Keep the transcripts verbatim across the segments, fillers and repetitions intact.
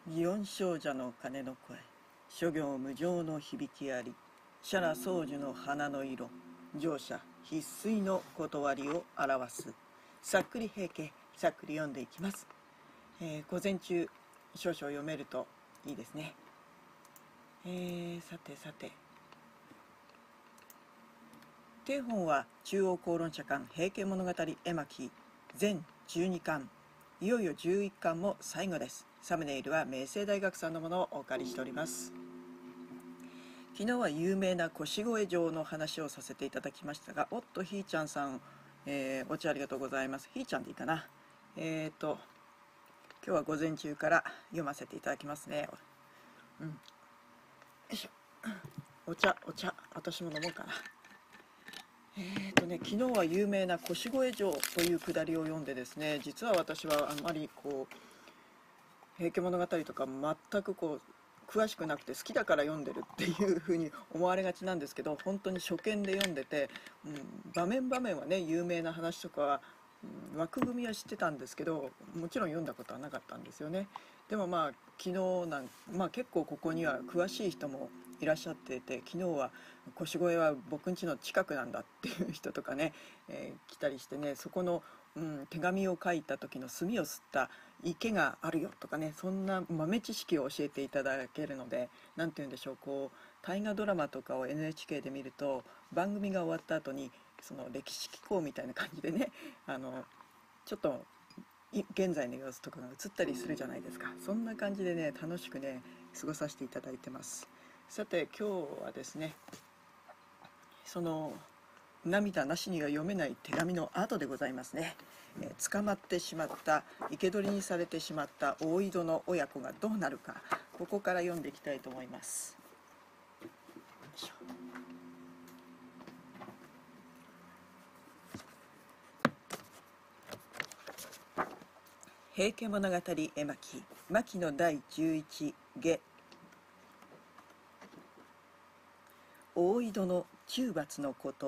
祇園精舎の鐘の声、諸行無常の響きあり、写羅宗樹の花の色、乗車必須の断りを表す。さっくり平家、さっくり読んでいきます。えー、午前中少々読めるといいですね。えー、さてさて、定本は中央公論社館平家物語絵巻全じゅうにかん、いよいよじゅういっかんも最後です。サムネイルは明星大学さんのものをお借りしております。昨日は有名な腰越城の話をさせていただきましたが、おっとひーちゃんさん、えー、お茶ありがとうございます。ひーちゃんでいいかな。えーと今日は午前中から読ませていただきますね。うん、よいしょ。お茶お茶私も飲もうかな。えーとね、昨日は有名な腰越城というくだりを読んでですね、実は私はあんまりこう平家物語とか全くこう詳しくなくて好きだから読んでるっていうふうに思われがちなんですけど、本当に初見で読んでて、うん、場面場面はね有名な話とかは、うん、枠組みは知ってたんですけど、もちろん読んだことはなかったんですよね。でもまあ昨日なん、まあ、結構ここには詳しい人もいらっしゃっていて、昨日は腰越は僕ん家の近くなんだっていう人とかね、えー、来たりしてね、そこの、うん、手紙を書いた時の墨を吸った池があるよとかね、そんな豆知識を教えていただけるので、何て言うんでしょう、こう大河ドラマとかを エヌエイチケー で見ると、番組が終わった後にその歴史機構みたいな感じでね、あのちょっと現在の様子とかが映ったりするじゃないですか。そんな感じでね、楽しくね過ごさせていただいてます。さて今日はですね、その涙なしには読めない手紙の後でございますね。えー、捕まってしまった、生け捕りにされてしまった大井戸の親子がどうなるか、ここから読んでいきたいと思います。よいしょ。平家物語絵巻、巻のだいじゅういち下、大井戸の中罰のこと。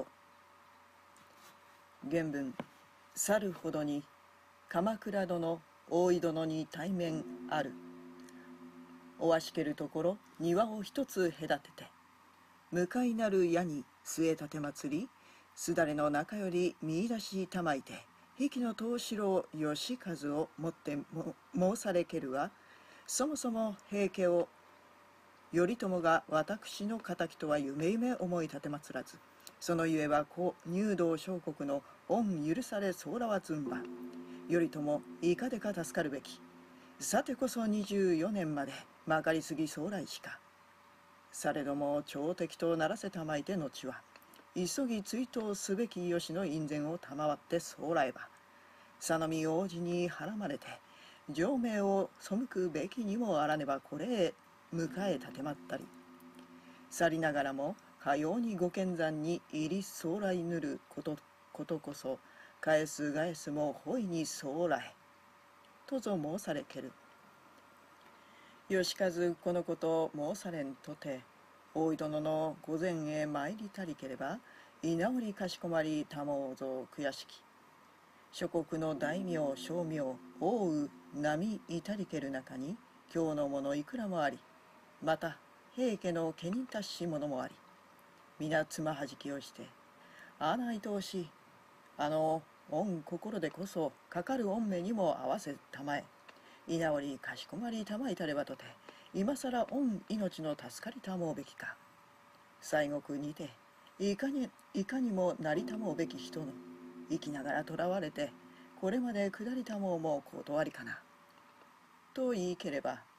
原文。去るほどに鎌倉殿大井殿に対面ある。おわしけるところ庭を一つ隔てて、向かいなる矢に据え立て祭り、すだれの中より見出したまいて、比企の藤四郎義和をもっても申されけるは、そもそも平家を頼朝が私の敵とは夢夢思い立てまつらず、そのゆえは故入道小国の恩許されそうらわずんば。頼朝いかでか助かるべき。さてこそにじゅうよねんまでまかりすぎそう来しか。されども朝敵とならせたまいて後は、急ぎ追悼すべき吉の院前を賜ってそうらえば、佐野見王子にはらまれて上命を背くべきにもあらねば、これへ迎え立てまったり。去りながらもかようにご見山に入りそうらいぬることことこそ、返す返すもほいにそうらえとぞ申されける。義和このことを申されんとて、大井殿の御前へ参りたりければ、居直りかしこまりたもうぞ悔しき。諸国の大名小名大う波いたりける中に、今日のものいくらもあり、また平家の家に達し者もあり、皆つまはじきをして、あないとおし、あの御心でこそかかる御目にも合わせたまえ、居直りかしこまりたまいたればとて、今さら御命の助かりたもうべきか。西国にていかにいかにもなりたもうべき人の生きながら囚われて、これまで下りたもうも断りかなと言いければ、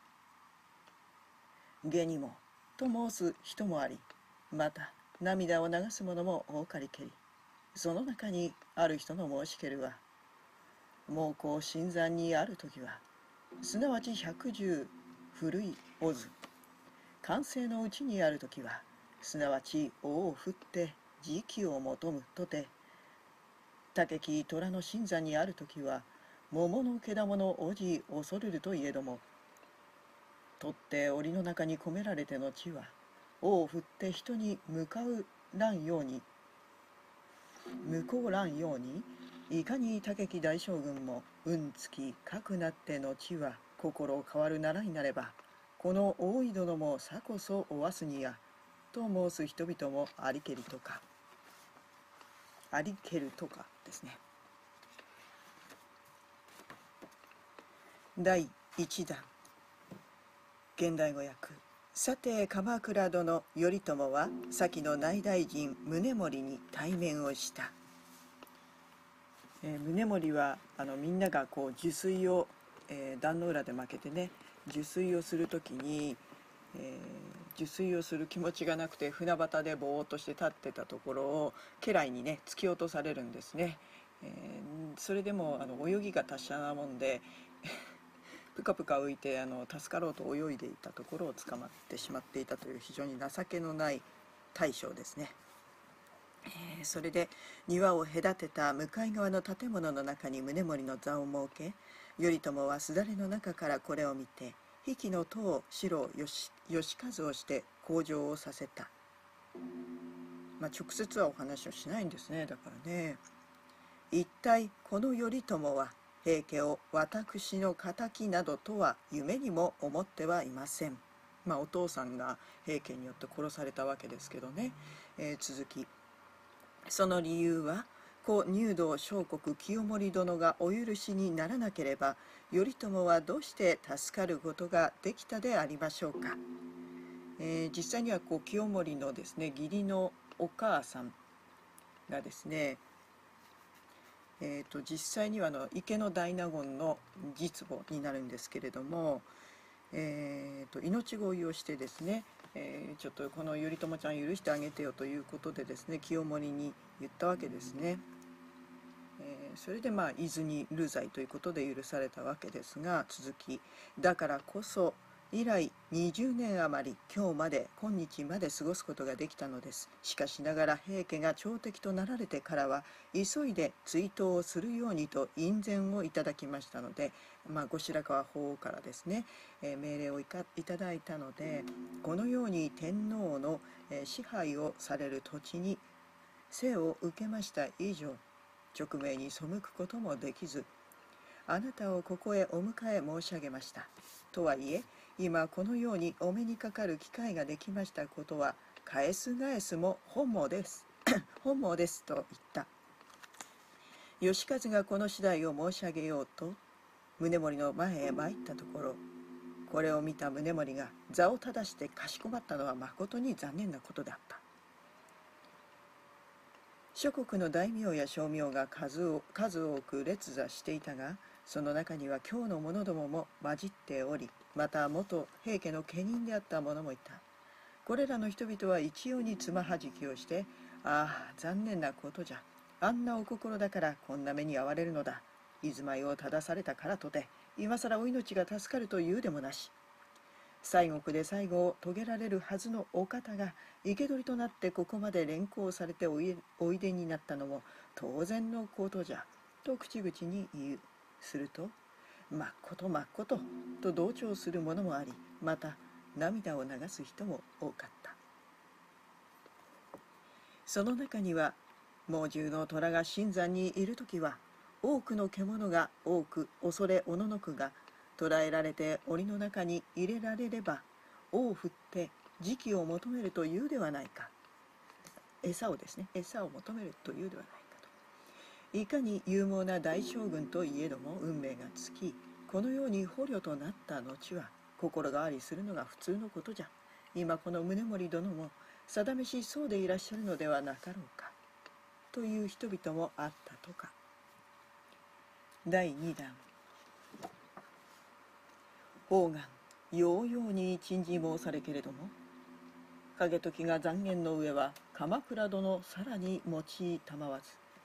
下にもと申す人もあり、また涙を流す者も多かりけり、その中にある人の申しけるは、猛攻新山にある時は、すなわち百十古い小津、完成のうちにある時は、すなわち尾を振って時期を求むとて、竹木虎の新山にある時は、桃のけだものおじ恐るるといえども、取って檻の中に込められての地は、尾を振って人に向かうらんように、向こうらんように、いかに竹木大将軍も運つきかくなっての地は心を変わるならになれば、この大井殿もさこそおわすにや、と申す人々もありけりとか、ありけるとかですね。だいいちだん、現代語訳。さて鎌倉殿頼朝は先の内大臣宗盛に対面をした。えー、宗盛はあのみんながこう受水を、えー、壇の浦で負けてね、受水をする時に、えー、受水をする気持ちがなくて船端でぼーっとして立ってたところを家来にね突き落とされるんですね。えー、それでもあの泳ぎが達者なもんでぷかぷか浮いてあの助かろうと泳いでいたところを捕まってしまっていたという非常に情けのない大将ですね。えー、それで庭を隔てた向かい側の建物の中に宗盛の座を設け、頼朝はすだれの中からこれを見て、比企の藤四郎義義和をして向上をさせた。まあ、直接はお話をしないんですね。だからね、一体この頼朝は平家を私の敵などとは夢にも思ってはいません。まあ、お父さんが平家によって殺されたわけですけどね。えー、続き、その理由は故入道相国清盛殿がお許しにならなければ頼朝はどうして助かることができたでありましょうか。えー、実際にはこう清盛のですね義理のお母さんがですね、えー、と実際にはあの池の大納言の実母になるんですけれども、えー、と命乞いをしてですね、えー、ちょっとこの頼朝ちゃん許してあげてよということでですね清盛に言ったわけですね。えー、それでまあ伊豆に流罪ということで許されたわけですが、続き、だからこそ以来にじゅうねん余り今日まで今日まで過ごすことができたのです。しかしながら平家が朝敵となられてからは急いで追悼をするようにと院宣をいただきましたので、まあ、後白河法皇からですね、えー、命令をいかいただいたので、このように天皇の、えー、支配をされる土地に生を受けました以上、勅命に背くこともできず、あなたをここへお迎え申し上げました。とはいえ今このようにお目にかかる機会ができましたことは返す返すも本望です本望ですと言った。義和がこの次第を申し上げようと宗盛の前へ参ったところ、これを見た宗盛が座を正してかしこまったのはまことに残念なことだった。諸国の大名や小名が数を数多く列座していたが、その中には京の者どもも混じっており、また元平家の家人であった者もいた。これらの人々は一様につまはじきをして、ああ残念なことじゃ、あんなお心だからこんな目に遭われるのだ、居住まいを正されたからとて今更お命が助かるというでもなし、西国で最後を遂げられるはずのお方が生け捕りとなってここまで連行されておいおいでになったのも当然のことじゃと口々に言う。するとまっことまっことと同調する者もあり、また涙を流す人も多かった。その中には猛獣の虎が深山にいるときは多くの獣が多く恐れおののくが、捕らえられて檻の中に入れられれば尾を振って時期を求めるというではないか。餌をですね餌を求めるというではないかと。いかに勇猛な大将軍といえども運命が尽き、このように捕虜となった後は心変わりするのが普通のことじゃ。今この宗盛殿も定めしそうでいらっしゃるのではなかろうかという人々もあったとか。だいにだん、方眼ようように陳字申されけれども、景時が残言の上は鎌倉殿さらに用いたまわず、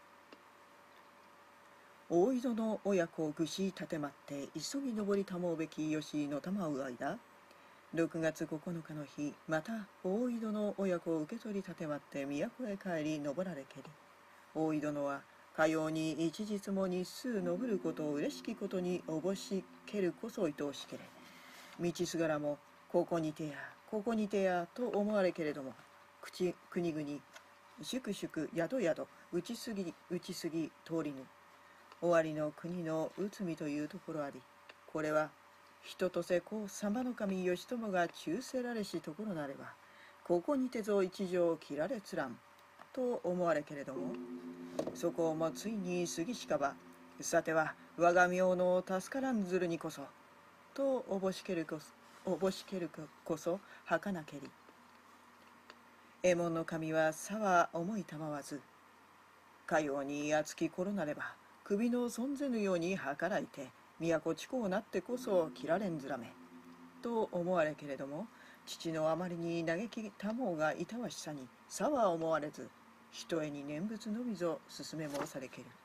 大井戸の親子をぐし立てまって急ぎ登りたもうべき吉井の玉う間、ろくがつここのかの日、また大井戸の親子を受け取り立てまって都へ帰り登られけり、大井殿はかように一日も日数登ることを嬉しきことにおぼしけるこそ愛おしけれ、道すがらもここにてやここにてやと思われけれども、口国々粛々宿宿打ちすぎ打ちすぎ通りぬ終わりの国の内海というところあり、これは人とせこ様の神義朝が中せられしところなれば、ここにてぞ一条切られつらんと思われけれども、そこをもついに過ぎしかば、さては我が名の助からんずるにこそとおぼしけるこそおぼしけるこそ儚けり。右衛門の神はさは思いたまわず、かように厚き頃なれば首の損ぜぬように計らいて都地方なってこそ切られんずらめと思われけれども、父のあまりに嘆きたもうがいたわしさにさは思われず、ひとえに念仏のみぞ進め申されける。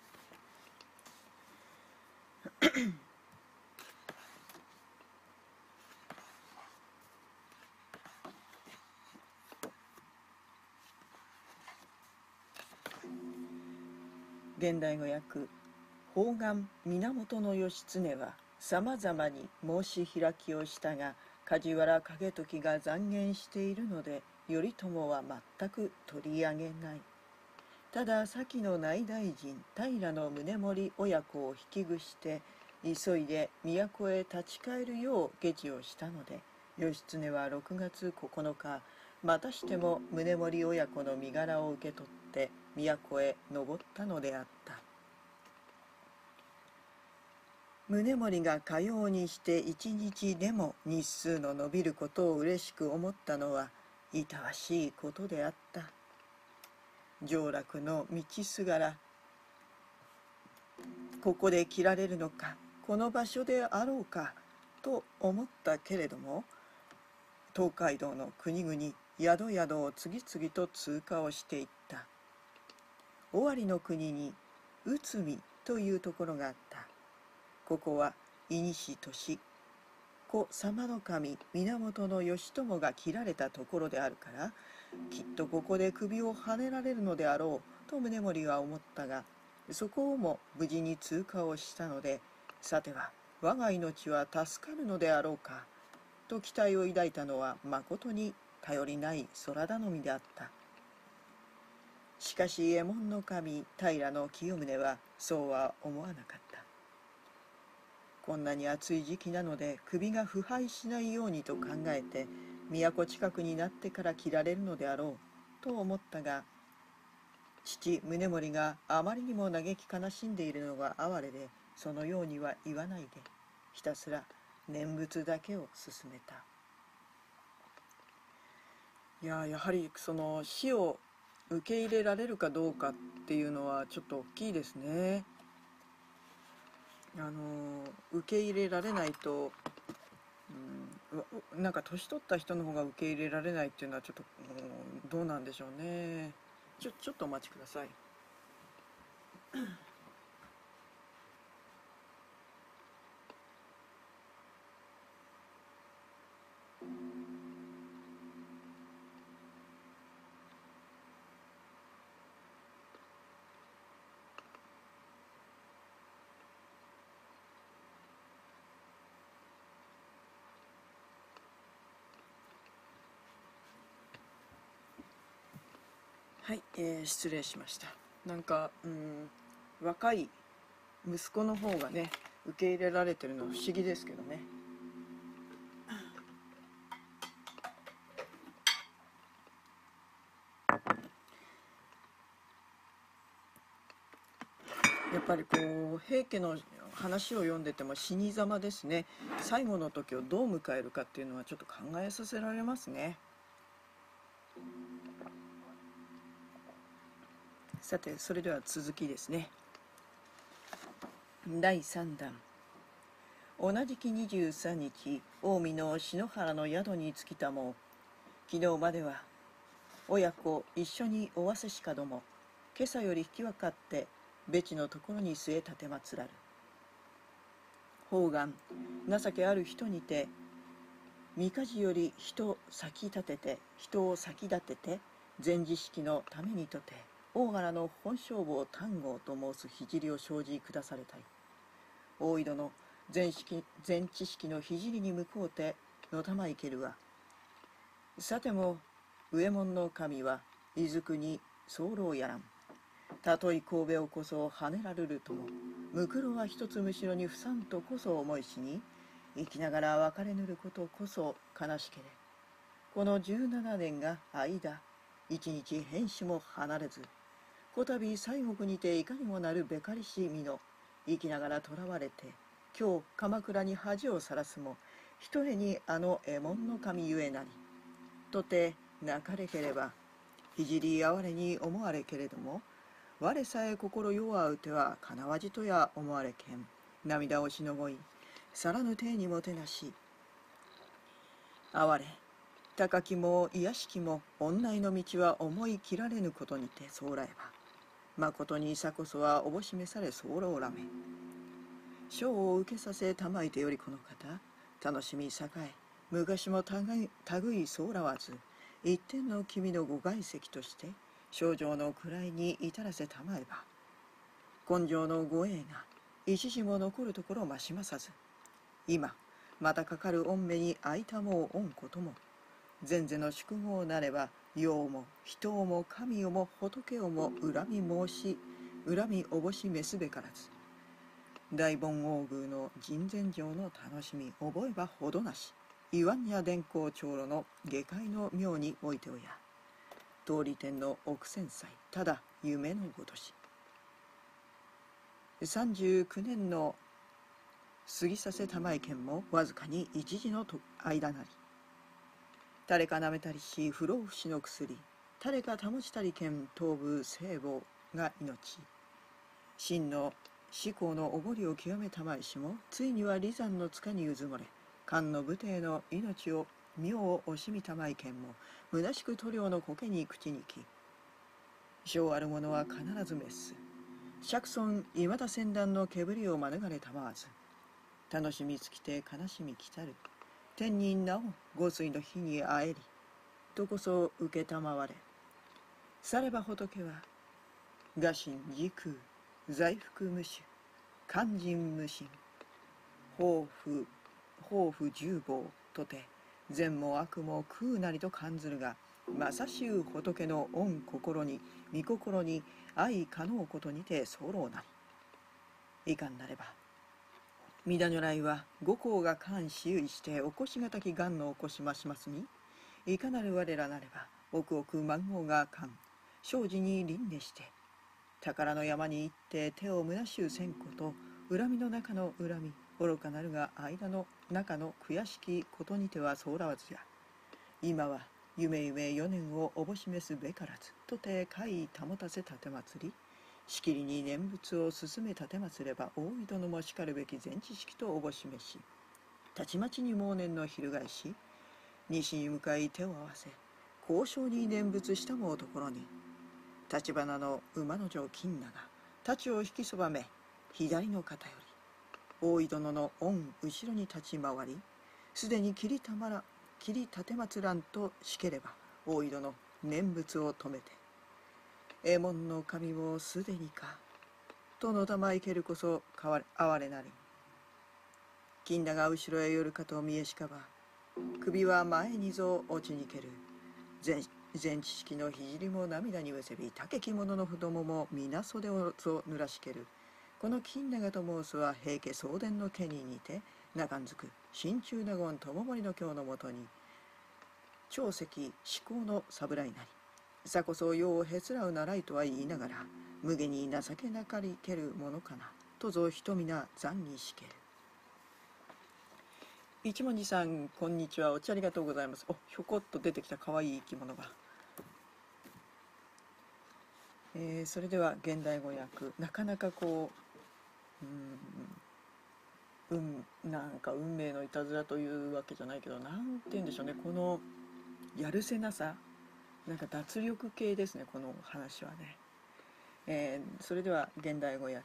現代語訳。方眼源義経はさまざまに申し開きをしたが、梶原景時が讒言しているので頼朝は全く取り上げない。ただ先の内大臣平宗盛親子を引きぐして急いで都へ立ち返るよう下知をしたので、義経はろくがつここのかまたしても宗盛親子の身柄を受け取って都へ登ったのであった。宗盛がかようにして一日でも日数の延びることを嬉しく思ったのはいたわしいことであった。上洛の道すがら、ここで切られるのか、この場所であろうかと思ったけれども、東海道の国々宿々を次々と通過をしていった。尾張の国に内海というところがあった。ここは伊西俊子様の神源義朝が切られたところであるから、きっとここで首をはねられるのであろうと宗盛は思ったが、そこをも無事に通過をしたので、さては我が命は助かるのであろうかと期待を抱いたのはまことに頼りない空頼みであった。しかし右衛門の神平清宗はそうは思わなかった。こんなに暑い時期なので首が腐敗しないようにと考えて、都近くになってから切られるのであろうと思ったが、父宗盛があまりにも嘆き悲しんでいるのが哀れで、そのようには言わないでひたすら念仏だけを勧めた。いややはりその死を受け入れられるかどうかっていうのはちょっと大きいですね。あの受け入れられないと、うん、なんか年取った人の方が受け入れられないっていうのはちょっと、うん、どうなんでしょうね。ちょちょっとお待ちください。はい、えー、失礼しました。なんか、うん、若い息子の方がね受け入れられてるのは不思議ですけどね。やっぱりこう平家の話を読んでても死に様ですね。最後の時をどう迎えるかっていうのはちょっと考えさせられますね。さてそれでは続きですね。だいさんだん。同じきにじゅうさんにち、近江の篠原の宿に着きたも、昨日までは親子一緒におわせしかども、今朝より引き分かって別地のところに据え立てまつらる。方眼情けある人にて、三かじより人先立てて人を先立てて前事式のためにとて大原の本性坊丹後と申す聖を生じ下されたい。大井戸の前式前知識の聖に向こうてのたまいけるわ。さても右衛門の神は伊豆国候やらん。たとえ神戸をこそ跳ねられるとも、むくろは一つむしろにふさんとこそ思いしに、 生きながら別れぬることこそ悲しけれ。この十七年が間、一日変死も離れず、こたび西国にていかにもなるべかりし身の、生きながら囚われて、今日鎌倉に恥をさらすも、ひとえにあの右衛門の神ゆえなり。とて泣かれければ、ひじり哀れに思われけれども、我さえ心弱うてはかなわじとや思われけん。涙をしのごい、さらぬ体にもてなし。哀れ、高きも癒しきも、女の道は思い切られぬことにてそうらえば。まことにさこそはおぼしめされ候らめ。賞を受けさせたまいてよりこの方、楽しみ栄え、昔もたぐい、たぐいそうらわず、一点の君のご外籍として、症状の位に至らせたまえば、根性のご栄が、一時も残るところ増しまさず、今、またかかる御目に会いたもう御ことも、前世の宿業なれば、世をも人をも神をも仏をも恨み申し、恨みおぼしめすべからず。大盆王宮の神前上の楽しみ覚えばほどなし。岩わんや伝光長老の下界の妙においておや。通り天の奥千歳、ただ夢のごとし。三十九年の過ぎさせたまいけんもわずかに一時の間なり。誰かなめたりし不老不死の薬、誰か保ちたりけん頭部聖母が命。真の至高のおごりを極めたまいしも、ついには離山の塚にうずもれ、漢の武帝の命を妙を惜しみたまいけんも、虚しく塗料の苔に口にき。性ある者は必ず滅す。釈尊いまだ船団の煙を免れたまわず。楽しみ尽きて悲しみ来たる。天になお御水の日に会えり。とこそ受けたまわれ。されば仏は、我心時空、在福無種、肝心無心、抱負、抱負十棒とて、善も悪も空なりと感ずるが、まさしゅう仏の御心に、御心に愛可能ことにて候なり。いかんなれば、御陀如来は五行が官しゆいして起こしがたき願の起こしましますに、いかなる我らなれば、億億万号が官、生じに輪廻して、宝の山に行って手を虚しゅうせんこと、恨みの中の恨み、愚かなるが間の中の悔しきことにてはそうらわずや。今は夢夢四年をおぼしめすべからず、とて怪異保たせ立てまつり、しきりに念仏を進め立てまつれば、大井殿もしかるべき全知識とおぼしめし、たちまちに猛年の翻し、西に向かい手を合わせ、交渉に念仏したもうところに、立花の馬の城金長、太刀を引きそばめ、左の肩より、大井殿の御後ろに立ち回り、すでに切りたまら、切り立てまつらんとしければ、大井殿、念仏を止めて、右衛門の神もすでにか、とのたまいけるこそかわれ哀れなり。金長後ろへ寄るかと見えしかば、首は前にぞ落ちにける。全全知識の聖も涙にうせび、竹き者の太もも皆袖をぞ濡らしける。この金長と申すは平家送電の家に似て、中んずく真鍮納言友森の京のもとに、長石至高の侍なり。さこそ世をへつらうならいとは言いながら、無下に情けなかりけるものかな、とぞ人皆残にしける。一文字さん、こんにちは。お茶ありがとうございます。お、ひょこっと出てきた可愛い生き物が。えー、それでは現代語訳。なかなかこう、うん、うん、なんか運命のいたずらというわけじゃないけど、なんて言うんでしょうね。このやるせなさ、なんか脱力系ですね、この話はね。えー、それでは現代語訳。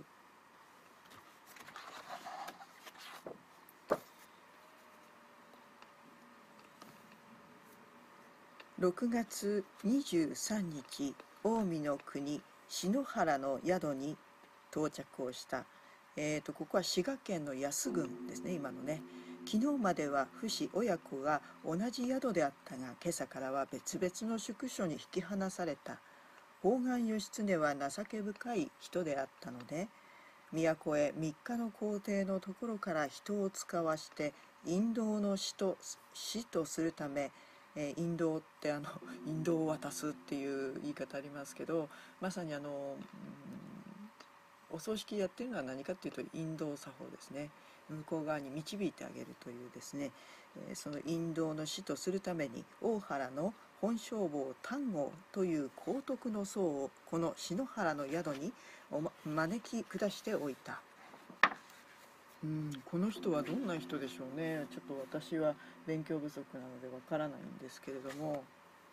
ろくがつにじゅうさんにち、近江の国篠原の宿に到着をした。えーと、ここは滋賀県の安郡ですね、今のね。昨日までは父子親子が同じ宿であったが、今朝からは別々の宿所に引き離された。宝願義経は情け深い人であったので、 都へ三日の行程のところから人を使わして引導の使と使とするため、えー、引導ってあの引導を渡すっていう言い方ありますけど、まさにあの、うん、お葬式やってるのは何かっていうと引導作法ですね。向こう側に導いてあげるというですね、えー、その引導の使とするために大原の本性坊丹後という皇徳の僧をこの篠原の宿にお、ま、招き下しておいた。うん、この人はどんな人でしょうね。ちょっと私は勉強不足なのでわからないんですけれども、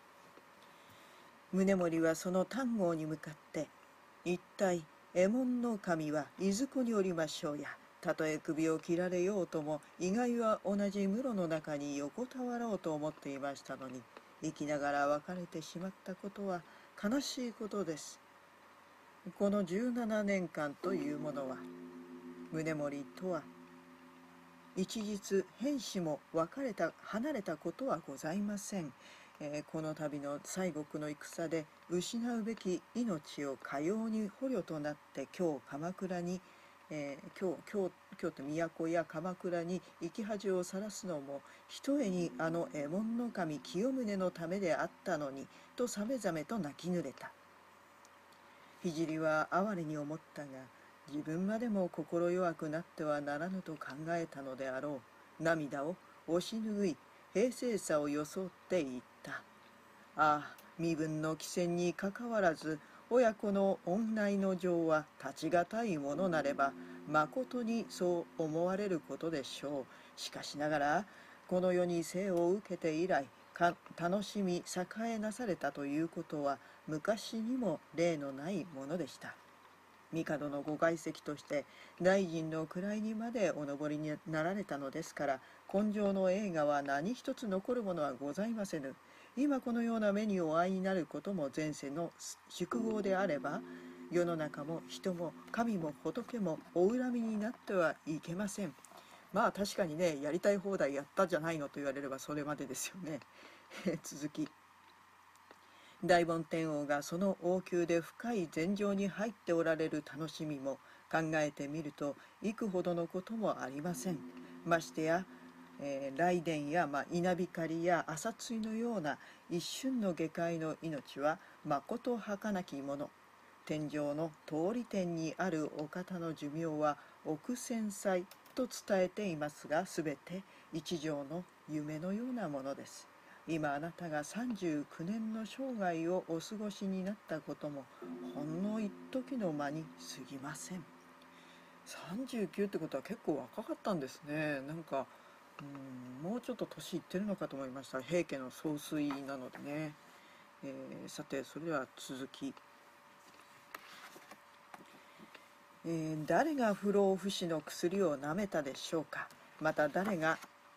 宗盛はその丹後に向かって一体右衛門の神はいずこにおりましょうや。たとえ首を切られようとも意外は同じ室の中に横たわろうと思っていましたのに、生きながら別れてしまったことは悲しいことです。このじゅうななねんかんというものは、宗盛とは一日変死も別れた離れたことはございません。えー、この度の西国の戦で失うべき命をかように捕虜となって今日鎌倉に、えー、今日今日京都都や鎌倉に生き恥をさらすのもひとえにあの右衛門の神清宗のためであったのにとさめざめと泣き濡れた。聖は哀れに思ったが、自分までも心弱くなってはならぬと考えたのであろう。涙を押し拭い平静さを装って言った。ああ、身分の貴賤にかかわらず親子の恩愛の情は立ちがたいものなればまことにそう思われることでしょう。しかしながらこの世に生を受けて以来か楽しみ栄えなされたということは昔にも例のないものでした。帝のご外戚として大臣の位にまでお上りになられたのですから、今生の栄華は何一つ残るものはございませぬ。今このような目にお会いになることも前世の宿業であれば、世の中も人も神も仏もお恨みになってはいけません。まあ確かにね、やりたい放題やったじゃないのと言われればそれまでですよね。続き、大梵天王がその王宮で深い禅情に入っておられる楽しみも考えてみると幾ほどのこともありません。ましてや、えー、雷電や、まあ、稲光や朝露のような一瞬の下界の命はまこと儚きもの。天上の通り天にあるお方の寿命は億千歳と伝えていますが、すべて一条の夢のようなものです。今あなたがさんじゅうきゅうねんの生涯をお過ごしになったこともほんの一時の間に過ぎません。さんじゅうきゅうってことは結構若かったんですね。なんかうんもうちょっと年いってるのかと思いました。平家の総帥なのでね。えー、さてそれでは続き、えー、誰が不老不死の薬を舐めたでしょうか。また誰が、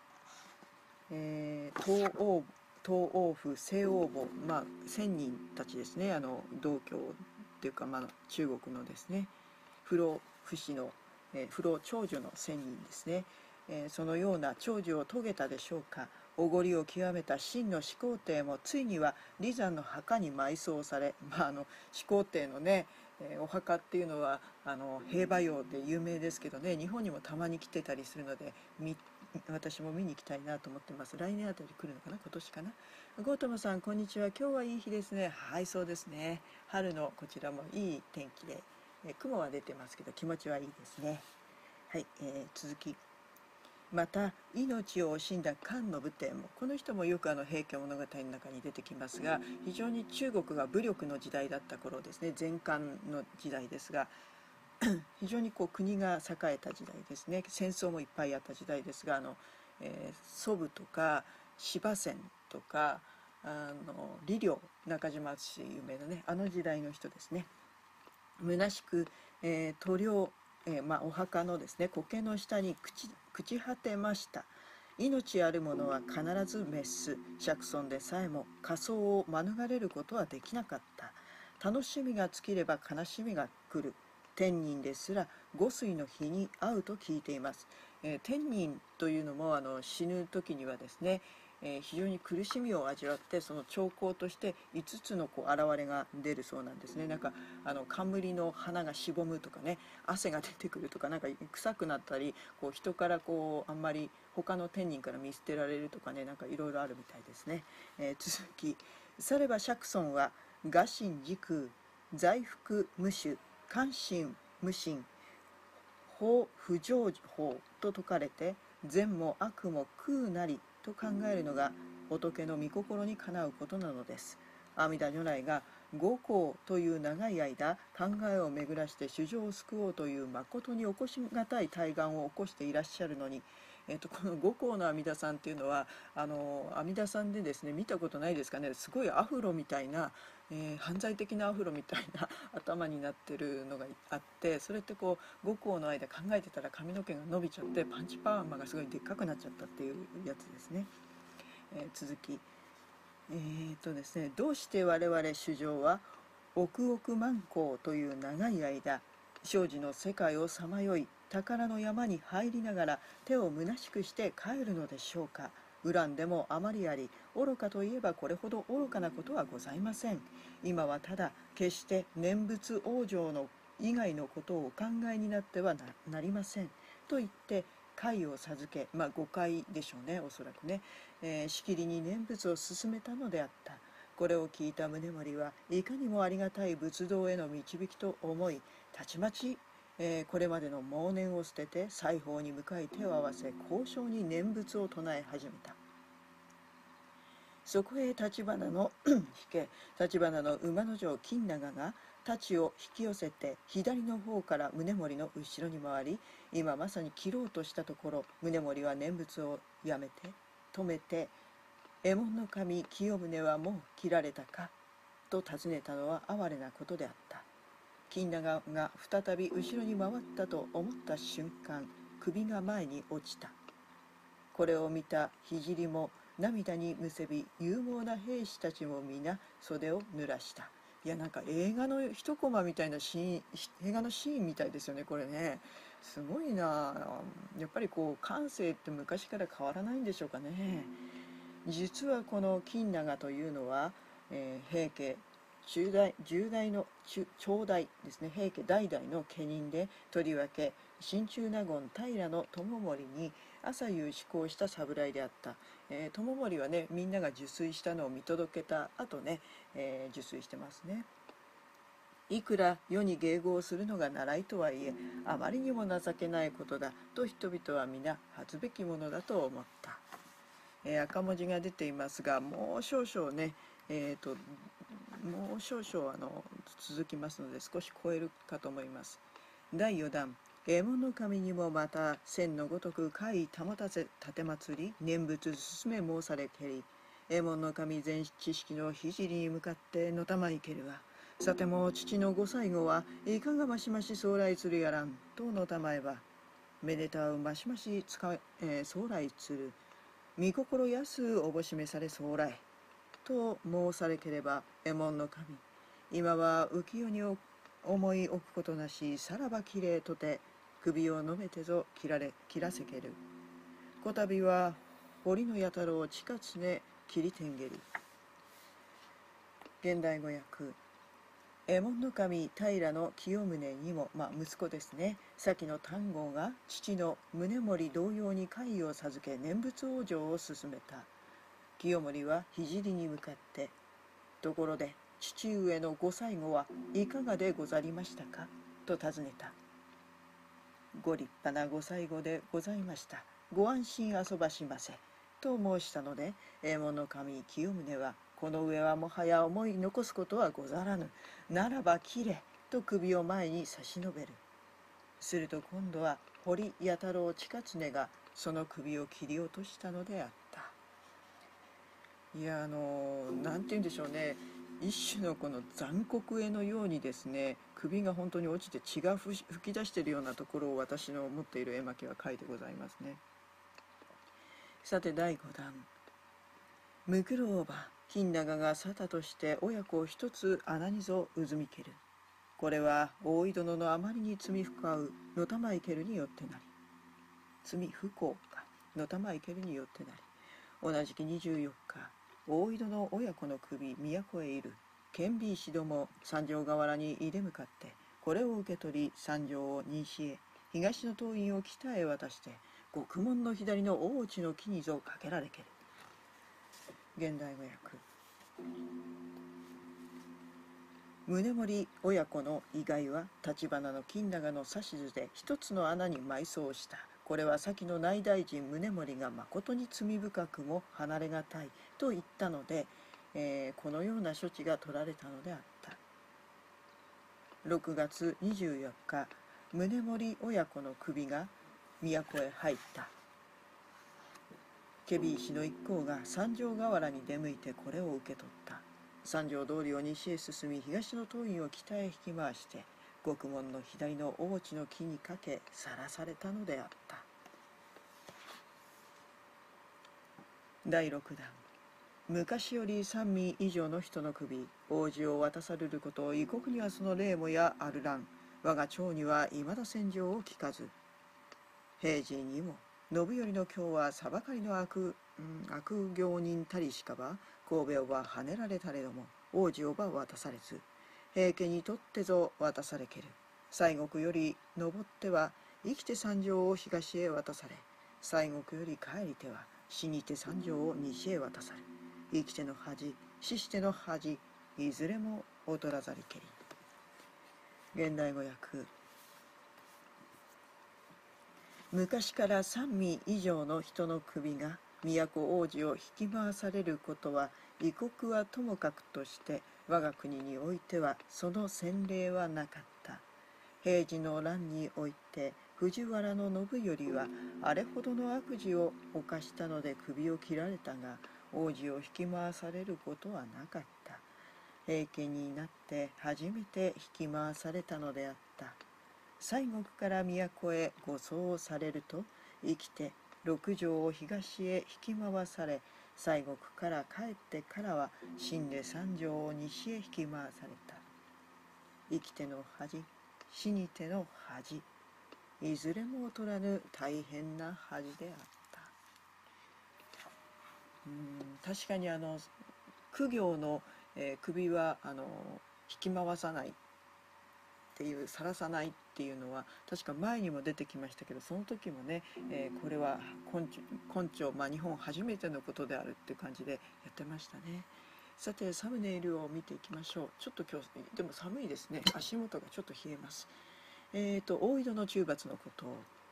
えー、東欧東欧府西欧母、まあ仙人たちですね。あの道教っていうか、まあ、中国のですね不老不死の、えー、不老長寿の仙人ですね、えー、そのような長寿を遂げたでしょうか。おごりを極めた真の始皇帝もついには李山の墓に埋葬され、まあ、あの始皇帝のね、えー、お墓っていうのはあの兵馬俑で有名ですけどね、日本にもたまに来てたりするので見私も見に行きたいなと思ってます。来年あたり来るのかな、今年かな。ゴートマさんこんにちは。今日はいい日ですね。はい、そうですね。春のこちらもいい天気で、え雲は出てますけど気持ちはいいですね。はい、えー、続き、また命を惜しんだ漢の武帝も、この人もよくあの平家物語の中に出てきますが、非常に中国が武力の時代だった頃ですね。前漢の時代ですが非常にこう国が栄えた時代ですね。戦争もいっぱいあった時代ですが、あの、えー、祖父とか司馬遷とかあの李陵、中島敦有名なね、あの時代の人ですね。虚しく、えー、塗料、えーまあ、お墓のですね苔の下に朽ち朽ち果てました。命あるものは必ず滅す。釈尊でさえも火葬を免れることはできなかった。楽しみが尽きれば悲しみが来る。天人ですら五水の日に会うと聞いています。えー、天人というのもあの死ぬ時にはですね、 えー、非常に苦しみを味わって、その兆候としていつつのこう現れが出るそうなんですね。なんかあの冠の花がしぼむとかね、汗が出てくるとか、なんか臭くなったり、こう人からこうあんまり他の天人から見捨てられるとかね、なんかいろいろあるみたいですね。えー、続き、されば釈尊は我心時空、在福無種、関心無心、法不常法と説かれて、善も悪も空なりと考えるのが仏の御心にかなうことなのです。阿弥陀如来が五行という長い間考えを巡らして衆生を救おうという誠に起こしがたい大願を起こしていらっしゃるのに、えっと、この五行の阿弥陀さんっていうのはあの阿弥陀さんでですね、見たことないですかね。すごいアフロみたいな、えー、犯罪的なアフロみたいな頭になってるのがあって、それってこう五行の間考えてたら髪の毛が伸びちゃってパンチパーマがすごいでっかくなっちゃったっていうやつですね。えー、続き、えーとですね、どうして我々衆生は億億万光という長い間生死の世界をさまよい宝の山に入りながら手を虚しくして帰るのでしょうか。恨んでもあまりあり、愚かといえばこれほど愚かなことはございません。今はただ決して念仏往生の以外のことをお考えになっては な, なりませんと言って戒を授け、まあ誤解でしょうね、おそらくね、えー、しきりに念仏を進めたのであった。これを聞いた宗盛はいかにもありがたい仏道への導きと思い、たちまち、えー、これまでの妄念を捨てて西方に向かい手を合わせ高尚に念仏を唱え始めた。そこへ橘の引け橘の馬の城金長が太刀を引き寄せて左の方から宗盛の後ろに回り、今まさに切ろうとしたところ、宗盛は念仏をやめて止めて、右衛門の神清宗はもう切られたかと尋ねたのは哀れなことであった。金長が再び後ろに回ったと思った瞬間、首が前に落ちた。これを見た聖も涙にむせび、勇猛な兵士たちも皆袖を濡らした。いや、なんか映画の一コマみたいなシーン、映画のシーンみたいですよね、これね。すごいな。やっぱりこう感性って昔から変わらないんでしょうかね。実はこの金長というのは、えー、平家中代十代の長代ですね、平家代々の家人で、とりわけ真鍮納言平知盛に朝夕志向した侍であった。えー、知盛はね、みんなが受水したのを見届けた後ね、えー、受水してますね。いくら世に迎合するのが習いとはいえ、あまりにも情けないことだと人々は皆恥ずべきものだと思った。えー、赤文字が出ていますが、もう少々ね、えーと、もう少々あの続きますので少し超えるかと思います。だいよ弾、右衛門の神にもまた千のごとく怪異保たせ立て祭り念仏進め申されけり、右衛門の神全知識の聖に向かってのたまいけるわ。さても父のご最後はいかがましまし将来するやらんとのたまえば、めでたうましまし使え、えー、将来する御心安おぼしめされ候と申されければ、右衛門の神、今は浮世に思い置くことなし、さらばきれいとて首を述べてぞ切られ切らせける。こたびは堀の弥太郎近常切り天下り。現代語訳、右衛門の神平清宗にも、まあ、息子ですね、先の丹後が父の宗盛同様に戒を授け念仏往生を進めた。清盛は聖に向かって、ところで父上のご最後はいかがでござりましたかと尋ねた。ご立派なご最後でございました。ご安心遊ばしませと申したので、右衛門の神清宗は、この上はもはや思い残すことはござらぬ。ならば切れと首を前に差し伸べる。すると今度は堀弥太郎近常がその首を切り落としたのであった。いや、あのなんて言うんでしょうね、一種のこの残酷絵のようにですね、首が本当に落ちて血が吹き出しているようなところを私の持っている絵巻は描いてございますね。さてだいご弾、むくろうば金長が沙汰として親子を一つ穴にぞうずみける。これは大井殿のあまりに罪深うのたまいけるによってなり、罪不幸かのたまいけるによってなり、 同じきにじゅうよっか、大井戸の親子の首都へいる剣美石ども三条河原にいで向かって、これを受け取り三条を西へ、東の東院を北へ渡して、獄門の左の大内の木にぞかけられける。現代語訳。宗盛親子の遺骸は橘の金長の指図で一つの穴に埋葬した。これは先の内大臣宗盛がまことに罪深くも離れがたいと言ったので、えー、このような処置が取られたのであった。ろくがつにじゅうよっか、宗盛親子の首が都へ入った。検非石の一行が三条河原に出向いてこれを受け取った。三条通りを西へ進み、東の東院を北へ引き回して、獄門の左の大内の木にかけさらされたのであった。だいろくだん。昔より三味以上の人の首、王子を渡されることを異国にはその例もやあるらん。我が町にはいまだ戦場を聞かず。平時にも信頼の今日は裁かりの悪、うん、悪行人たりしかば、神戸をば跳ねられたれども、王子をば渡されず、平家にとってぞ渡されける。西国より登っては生きて三条を東へ渡され、西国より帰りては死にて三条を西へ渡され、生きての恥、死しての恥、いずれも劣らざりけり。現代語訳。昔から三味以上の人の首が都王子を引き回されることは、異国はともかくとして我が国においてはその先例はなかった。平治の乱において藤原信頼はあれほどの悪事を犯したので首を切られたが、王子を引き回されることはなかった。平家になって初めて引き回されたのであった。西国から都へ護送されると、生きて六条を東へ引き回され、西国から帰ってからは死んで三条を西へ引き回された。生きての恥、死にての恥、いずれも劣らぬ大変な恥であった。うん、確かにあの公行の、えー、首はあの引き回さないっていう、さらさないっていうのは確か前にも出てきましたけど、その時もね、えー、これは根性、まあ、日本初めてのことであるっていう感じでやってましたね。さてサムネイルを見ていきましょう。ちょっと今日でも寒いですね。足元がちょっと冷えます。えーと大井戸の中罰のことを、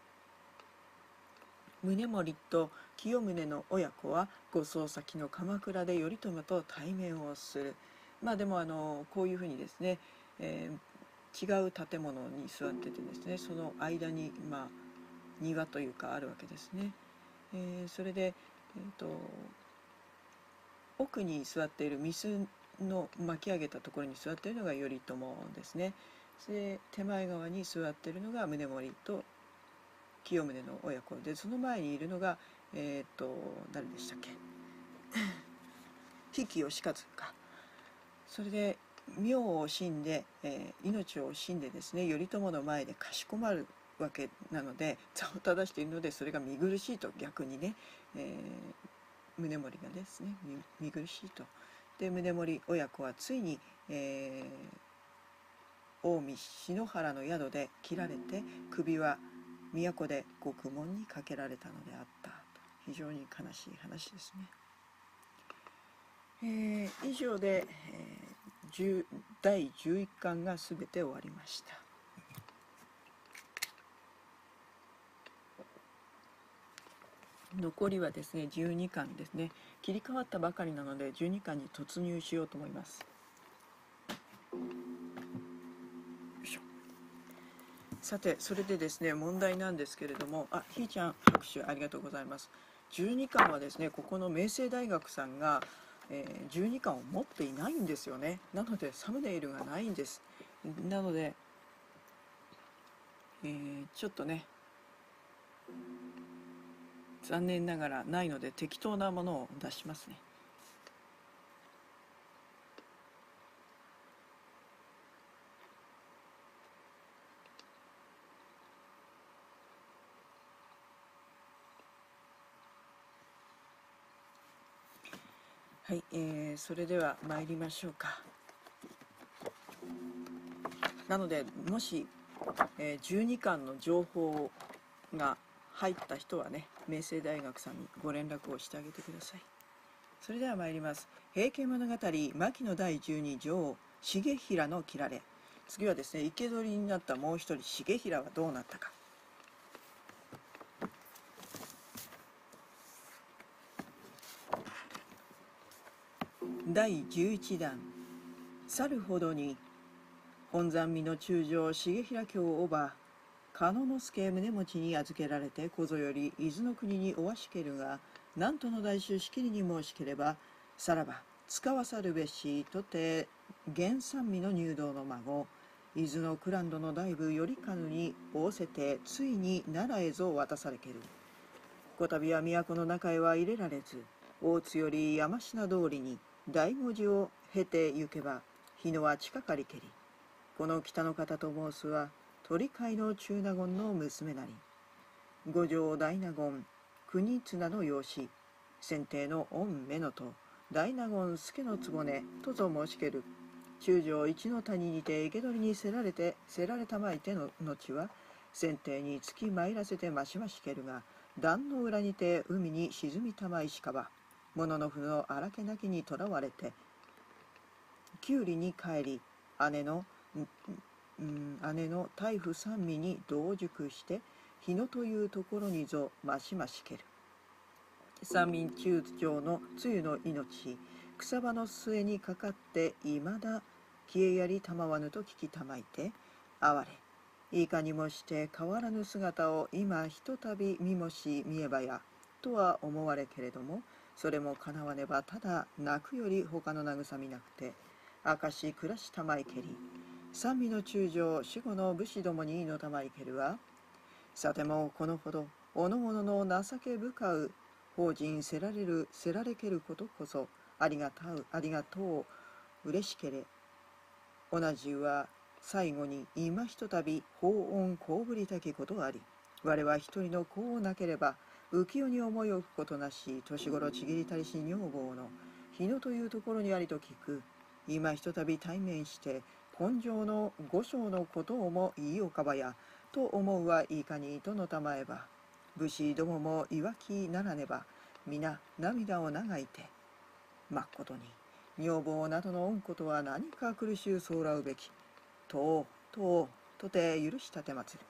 宗盛と清宗の親子は護送先の鎌倉で頼朝と対面をする。まあでもあのこういうふうにですね、えー違う建物に座っててですね、その間に、まあ、庭というかあるわけですね。えー、それで、えーと、奥に座っている御簾の巻き上げたところに座っているのが頼朝ですね。で手前側に座っているのが宗盛と清宗の親子で、その前にいるのが、えーと、誰でしたっけ比企能員か。それで明を死んで、えー、命を惜しんでですね、頼朝の前でかしこまるわけなので、座を正しているので、それが見苦しいと、逆にね、えー、宗盛がですね 見, 見苦しいと。で宗盛親子はついに、えー、近江篠原の宿で切られて、首は都で獄門にかけられたのであったと。非常に悲しい話ですね。えー、以上で、えーだいじゅういっかんがすべて終わりました。残りはですねじゅうにかんですね。切り替わったばかりなのでじゅうにかんに突入しようと思います。よいしょ。さてそれでですね、問題なんですけれども、あ、ひーちゃん拍手ありがとうございます。じゅうにかんはですね、ここの明星大学さんがえー、じゅうにかんを持っていないんですよね。なのでサムネイルがないんです。なので、えー、ちょっとね残念ながらないので適当なものを出しますね。 はい、えー、それでは参りましょうか。なのでもし、えー、じゅうにかんの情報が入った人はね、明星大学さんにご連絡をしてあげてください。それでは参ります。平家物語牧野第十二女王重衡の切られ。次はですね、生け捕りになったもう一人重衡はどうなったか。だいじゅういちだん。去るほどに本山見の中将重衡卿おば加野之助宗持に預けられてこぞより伊豆の国におわしけるが、なんとの大衆しきりに申しければ、さらば使わさるべしとて源三味の入道の孫伊豆のクランドの大部頼兼に仰せてついに奈良へぞ渡されける。こたびは都の中へは入れられず、大津より山科通りに大文字を経て行けば日のは近かりけり。この北の方と申すは鳥飼の中納言の娘なり。五条大納言国綱の養子先帝の御目のと大納言助の局とぞ申しける。中条一の谷にて生け捕りにせられてせられたまいての後は先帝に突き参らせてましましけるが、壇の裏にて海に沈みたまいしかば物の符の荒けなきにとらわれて九里に帰り、姉のうん、姉の大夫三味に同熟して日野というところにぞましましける。三民中将の露の命草場の末にかかっていまだ消えやりたまわぬと聞きたまいて、哀れいかにもして変わらぬ姿を今ひとたび見もし見えばやとは思われけれども、それもかなわねばただ泣くより他の慰みなくて明かし暮らしたまいけり。三味の中将死後の武士どもにのたまいけるは、さてもこのほどおのおのの情け深う法人せられるせられけることこそありがたうありがとう嬉しけれ。同じは最後に今ひとたび法恩こうぶりたきことあり、我は一人の子をなければ浮世に思い置くことなし、年頃ちぎりたりし女房の日野というところにありと聞く。今ひとたび対面して根性の五章のことをも言いおかばやと思うはいいかにとのたまえば、武士どももいわきならねば皆涙を流いて、まっことに女房などの恩ことは何か苦しゅうそうらうべきとととて許したてまつる。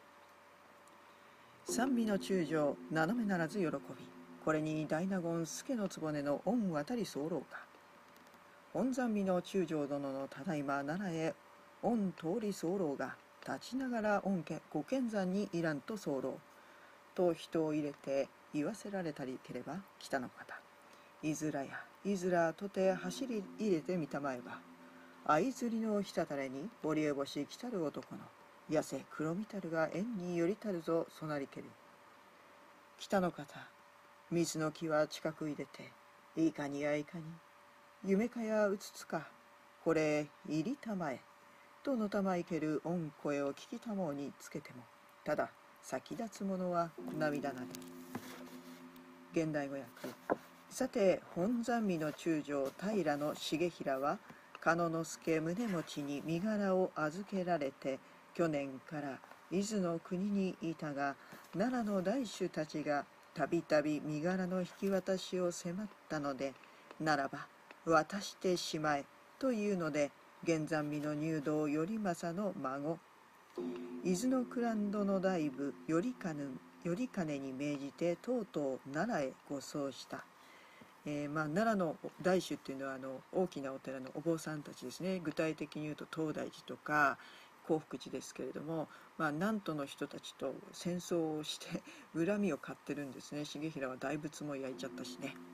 三味の中将斜めならず喜び、これに大納言助の局の恩渡り候か。本山見の中将殿のただいま奈良へ御通り候が立ちながら御ご見山にいらんと候と人を入れて言わせられたりければ北の方いずらやいずらとて走り入れてみたまえば、相釣りのひたたれに堀江星来たる男の痩せ黒みたるが縁によりたるぞそなりける。北の方水の木は近く入れていいかにやいかに夢かやうつつかこれ入りたまえとのたまいける御声を聞きたもうにつけても、ただ先立つものは涙なり。現代語訳。さて本山見の中将平重衡は加野之助宗持に身柄を預けられて去年から伊豆の国にいたが、奈良の大衆たちがたびたび身柄の引き渡しを迫ったので、ならば渡してしまえというので、源山見の入道頼政の孫伊豆のクランドの大部頼兼頼兼に命じてとうとう奈良へ護送した。えーまあ、奈良の大衆っていうのはあの大きなお寺のお坊さんたちですね。具体的に言うと東大寺とか興福寺ですけれども、まあ、南都の人たちと戦争をして恨みを買ってるんですね。重衡は大仏も焼いちゃったしね。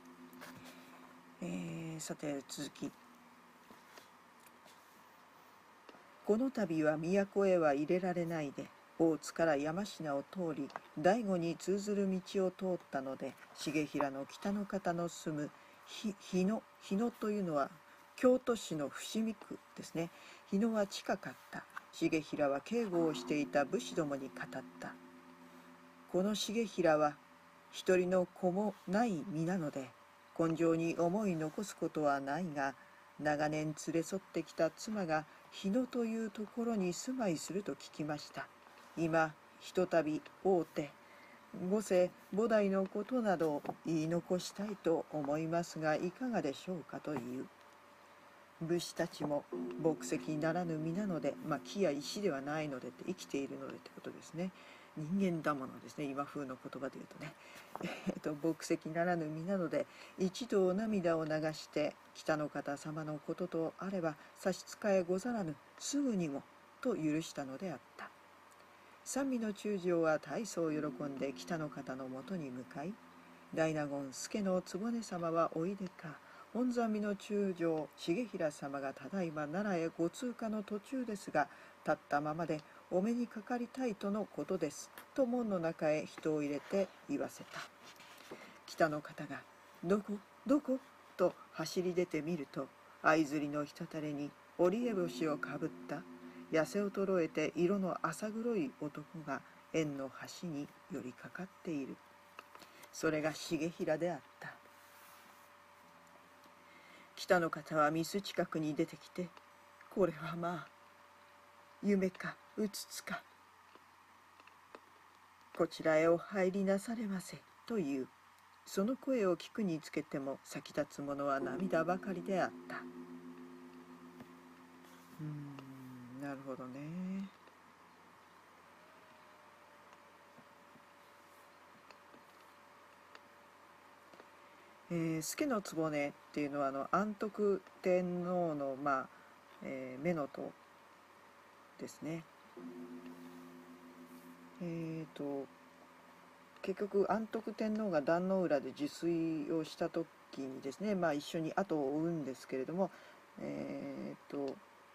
えー、さて続き。この度は都へは入れられないで大津から山科を通り醍醐に通ずる道を通ったので、重衡の北の方の住む日野日野というのは京都市の伏見区ですね。日野は近かった。重衡は警護をしていた武士どもに語った。この重衡は一人の子もない身なので、 根性に思い残すことはないが、長年連れ添ってきた妻が日野というところに住まいすると聞きました。今ひとたび会うて五世菩提のことなどを言い残したいと思いますが、いかがでしょうかという。武士たちも牧石ならぬ身なので、まあ、木や石ではないのでって生きているのでってことですね。人間だものですね、今風の言葉で言うとね。えっと牧石ならぬ身なので、一度涙を流して北の方様のこととあれば差し支えござらぬ、すぐにもと許したのであった。三味の中将は大層喜んで北の方のもとに向かい、大納言助の局様はおいでか、本三味の中将重衡様がただいま奈良へご通過の途中ですが、立ったままでお目にかかりたいとのことです、と門の中へ人を入れて言わせた。北の方が「どこどこ?」と走り出てみると、相釣りのひたたれに織江星をかぶった痩せ衰えて色の浅黒い男が縁の端に寄りかかっている。それが重衡であった。北の方は水近くに出てきて、これはまあ夢かうつつか、こちらへお入りなされませという。その声を聞くにつけても先立つ者は涙ばかりであった。うーん、なるほどね。えー、助の局っていうのはあの安徳天皇の、まあえー、乳母ですね。えーと結局安徳天皇が壇の浦で自炊をした時にですね、まあ、一緒に後を追うんですけれども、えーと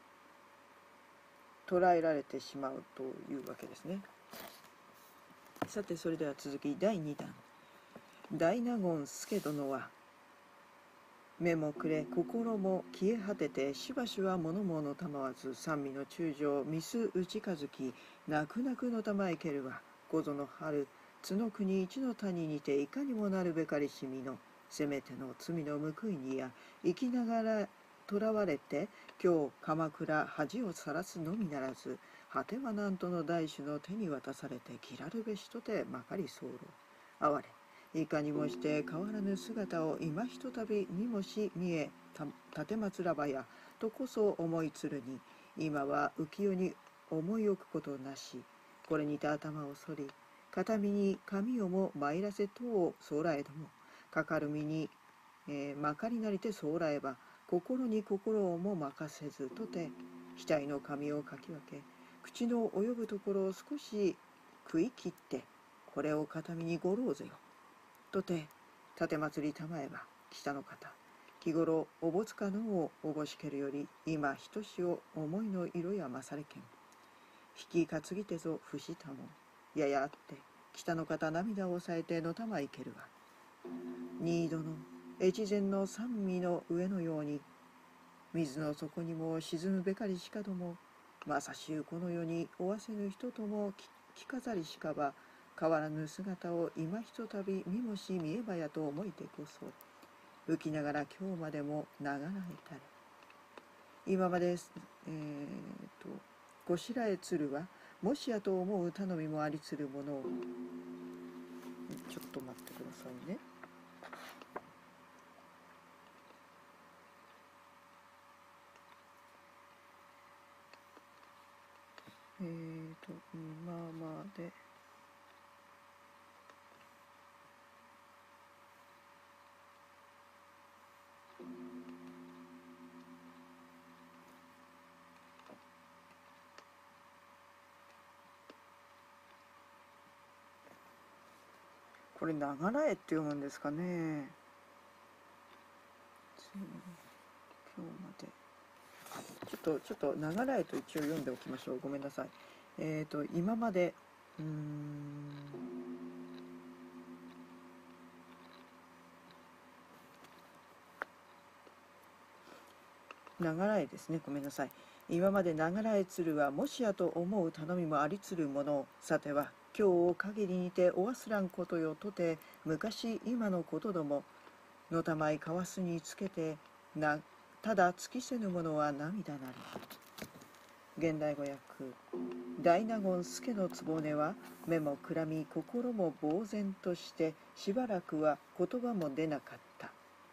捕らえられてしまうというわけですね。さてそれでは続きだいにだん。大納言助殿は目もくれ心も消え果てて、しばしば物ものたまわず三味の中将ミス打ちかずき、泣く泣くのたまえけるは御ぞの春津の国一の谷にていかにもなるべかりしみのせめての罪の報いにや生きながら囚われて、今日鎌倉恥をさらすのみならず、果てはなんとの大手の手に渡されて切らるべしとてまかり候。哀れいかにもして変わらぬ姿を今ひとたび見もし見え立松らばやとこそ思いつるに、今は浮世に思い置くことなし。これにて頭をそり、片身に髪をも参らせとをそうらえども、かかる身に、えー、まかりなりてそうらえば、心に心をも任せずとて、額の髪をかき分け、口の及ぶところを少し食い切って、これを片身にごろうぜよ。とて立祭りたまえば北の方、日頃おぼつかのをおぼしけるより今ひとしを思いの色や勝れけん。引き担ぎてぞ不したもん。ややあって北の方涙を抑えてのたまいけるわ。新戸の越前の三味の上のように水の底にも沈むべかりしかども、まさしゅうこの世におわせぬ人とも着飾りしかば変わらぬ姿を今ひとたび見もし見えばやと思いてこそ、浮きながら今日までも流らえたれ。今まで、えー、とこしらえ鶴はもしやと思う頼みもありつるものを、ちょっと待ってくださいね。えーと今までこれながらえって読むんですかね。今日までちょっとちょっとながらえと一応読んでおきましょう。ごめんなさい。えっ、ー、と今までうーんながらえですね。ごめんなさい。今までながらえ鶴はもしやと思う頼みもありつるもの、さては今日を限りにておわすらんことよとて、昔今のことどものたまいかわすにつけてなただ尽きせぬものは涙なり。現代語訳。大納言助の局は目もくらみ心も呆然としてしばらくは言葉も出なかった。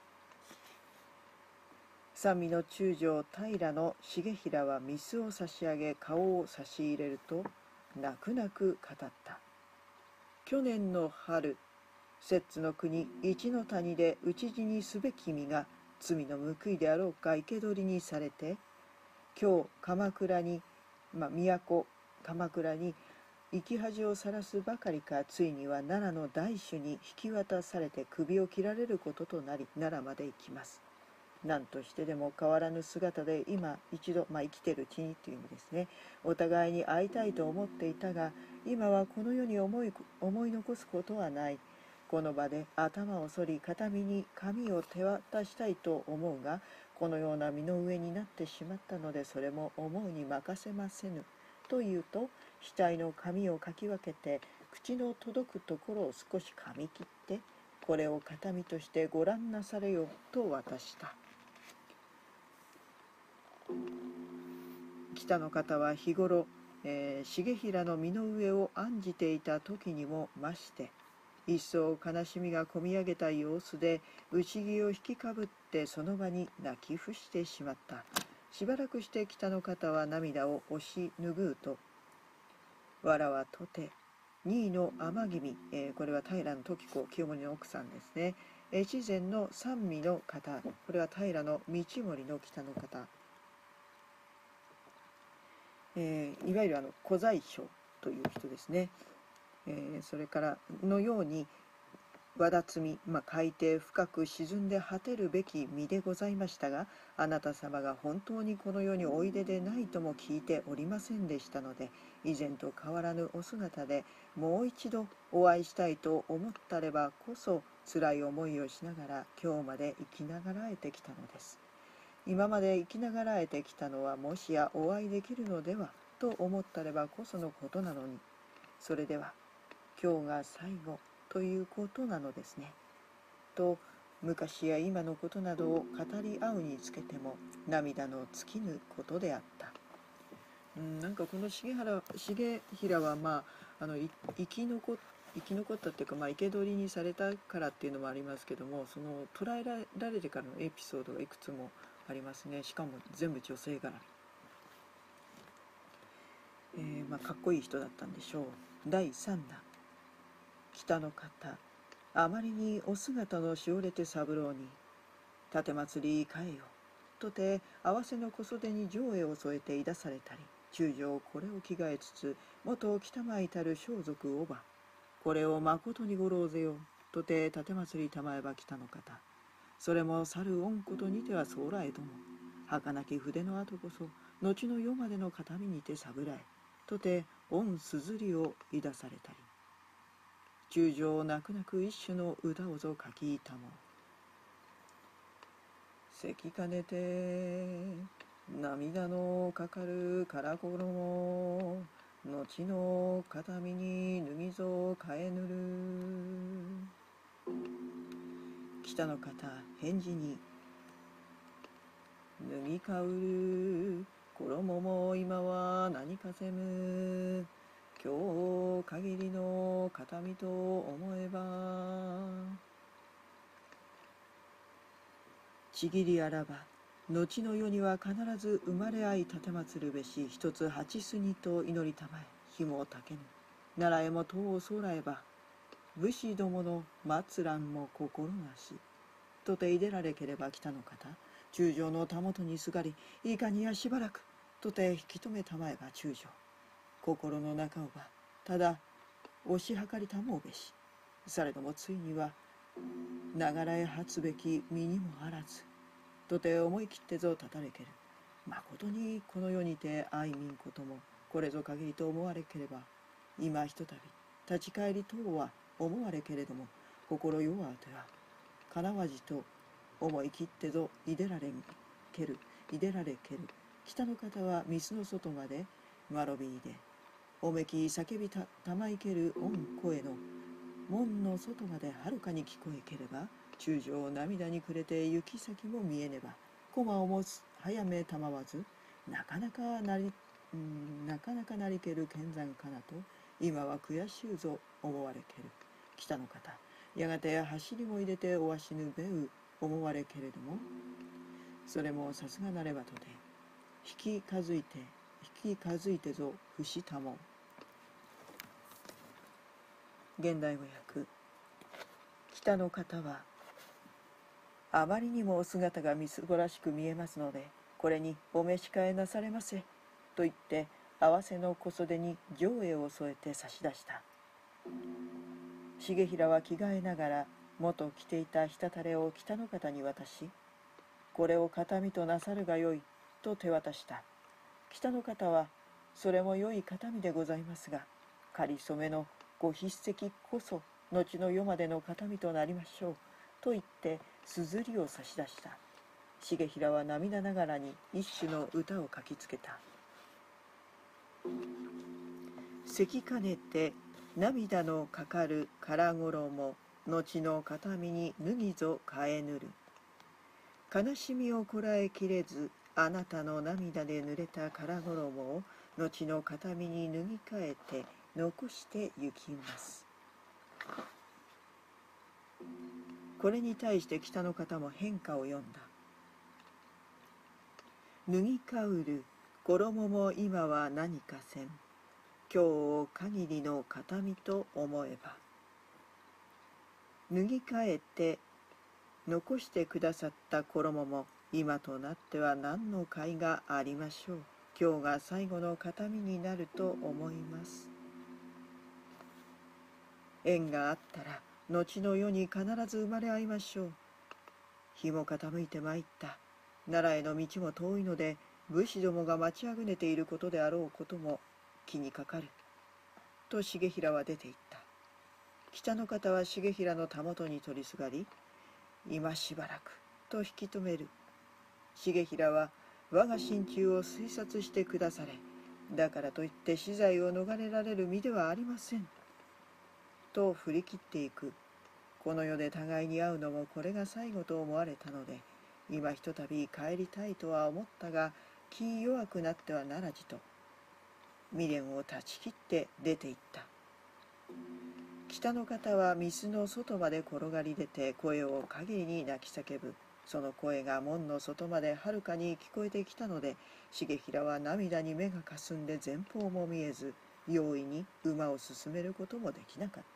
三味の中将平重衡は水を差し上げ顔を差し入れると泣く泣く語った。去年の春、摂津の国一の谷で討ち死にすべき身が罪の報いであろうか生け捕りにされて、今日鎌倉に、まあ、都鎌倉に生き恥をさらすばかりか、ついには奈良の大主に引き渡されて首を切られることとなり、奈良まで行きます。何としてでも変わらぬ姿で今一度、まあ、生きてるうちにという意味ですね、お互いに会いたいと思っていたが、今はこの世に思い、思い残すことはない。この場で頭を反り片身に髪を手渡したいと思うが、このような身の上になってしまったので、それも思うに任せませぬ。と言うと、額の髪をかき分けて口の届くところを少し噛み切って、これを形見としてご覧なされよと渡した。北の方は日頃、えー、重衡の身の上を案じていた時にも増して一層悲しみがこみ上げた様子で内着を引きかぶってその場に泣き伏してしまった。しばらくして北の方は涙を押し拭うと、わらはとて二位の天君、えー、これは平時子清盛の奥さんですね、越前の三味の方、これは平道盛の北の方、えー、いわゆるあの小宰相という人ですね、えー、それからのようにわだつみ、まあ、海底深く沈んで果てるべき身でございましたが、あなた様が本当にこの世においででないとも聞いておりませんでしたので、以前と変わらぬお姿でもう一度お会いしたいと思ったればこそ、辛い思いをしながら今日まで生きながらえてきたのです。今まで生きながらえてきたのは、もしやお会いできるのではと思ったればこそのことなのに、それでは今日が最後ということなのですね。と昔や今のことなどを語り合うにつけても涙の尽きぬことであった。うん、なんかこの重原重衡は、まあ、あの生き残生き残ったっていうか、まあ、生け捕りにされたからっていうのもありますけども、その捕らえられてからのエピソードがいくつもありますね。しかも全部女性絡み、えーまあ、かっこいい人だったんでしょう。だいさんだん。北の方、あまりにお姿のしおれて三郎に、立祭り帰よ、とて合わせの小袖に上衣を添えていだされたり、中将これを着替えつつ、元北前たる装束おば、これをまことにごろうぜよ、とて立祭りたまえば北の方、それも去る恩ことにてはそうらえども、儚き筆の後こそ、後の世までの形見にて侍、とて恩すずりをいだされたり、中将泣く泣く一種の歌をぞ書きいたも。せきかねて涙のかかるから衣、後の形見に脱ぎぞ替えぬる。北の方返事に、脱ぎかうる衣も今は何かせむ、今日限りの形見と思えば、ちぎりあらば後の世には必ず生まれ合い奉るべし一つ八すにと祈りたまえ、日もたけぬ奈良へも塔を空えば、武士どもの末乱も心なし、とていでられければ北の方、中将のたもとにすがり、いかにやしばらくとて引き止めたまえば中将、心の中をばただ押し量りたもうべし、されどもついにはながらへ発つべき身にもあらず、とて思い切ってぞ立たれける。まことにこの世にて愛民こともこれぞ限りと思われければ、今ひとたび立ち返りとは思われけれども、心弱あてはかなわじと思い切ってぞいでられんけるいでられける。北の方は水の外までまろびいで、おめき叫びたたまいける御声の門の外まではるかに聞こえければ、 中将を涙にくれて行き先も見えねば、駒を持つ早めたまわず、なかなかなり、うん、なかなかなりける剣山かなと、今は悔しゅうぞ思われける。北の方、やがて走りも入れておわしぬべう思われけれども、それもさすがなればとて、引き数いて、引き数いてぞ不したもん。現代語訳。北の方は、あまりにもお姿がみすぼらしく見えますので、これにお召し替えなされませ、と言って、合わせの小袖に上衣を添えて差し出した。重衡は着替えながら、元着ていたひたたれを北の方に渡し、これを形見となさるがよい、と手渡した。北の方は、それもよい形見でございますが、仮初めのご筆跡こそ、後の世までの形見となりましょう、と言って、硯を差し出した。重衡は涙ながらに一首の歌を書きつけた。せきかねて涙のかかる唐衣、後の形見に脱ぎぞ変えぬる。悲しみをこらえきれず、あなたの涙で濡れた唐衣を後の形見に脱ぎ替えて残して行きます。これに対して北の方も変化を読んだ。脱ぎかうる衣も今は何かせん。今日を限りの形見と思えば。脱ぎ替えて残してくださった衣も今となっては何の甲斐がありましょう。今日が最後の形見になると思います。縁があったら後の世に必ず生まれ合いましょう。日も傾いてまいった。奈良への道も遠いので、武士どもが待ちあぐねていることであろうことも気にかかる。と重衡は出て行った。北の方は重衡のたもとに取りすがり、今しばらくと引き止める。重衡は我が心中を推察してくだされ、だからといって死罪を逃れられる身ではありません。と振り切っていく。この世で互いに会うのもこれが最後と思われたので、今ひとたび帰りたいとは思ったが、気弱くなってはならじと、未練を断ち切って出て行った。北の方は御簾の外まで転がり出て声を限りに泣き叫ぶ。その声が門の外まではるかに聞こえてきたので、重衡は涙に目がかすんで前方も見えず、容易に馬を進めることもできなかった。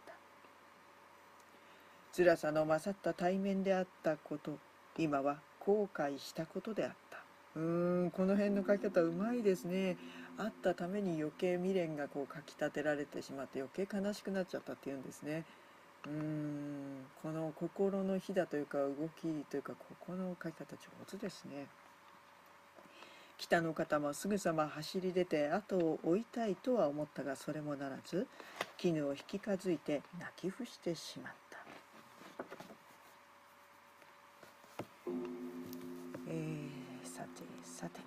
辛さの勝った対面であったこと、今は後悔したことであった。うーん、この辺の書き方うまいですね。あったために余計未練がこうかきたてられてしまって余計悲しくなっちゃったっていうんですね。うーん、この心のひだというか動きというか、ここの書き方上手ですね。北の方もすぐさま走り出て後を追いたいとは思ったが、それもならず、絹を引きかずいて泣き伏してしまった。えー、さてさて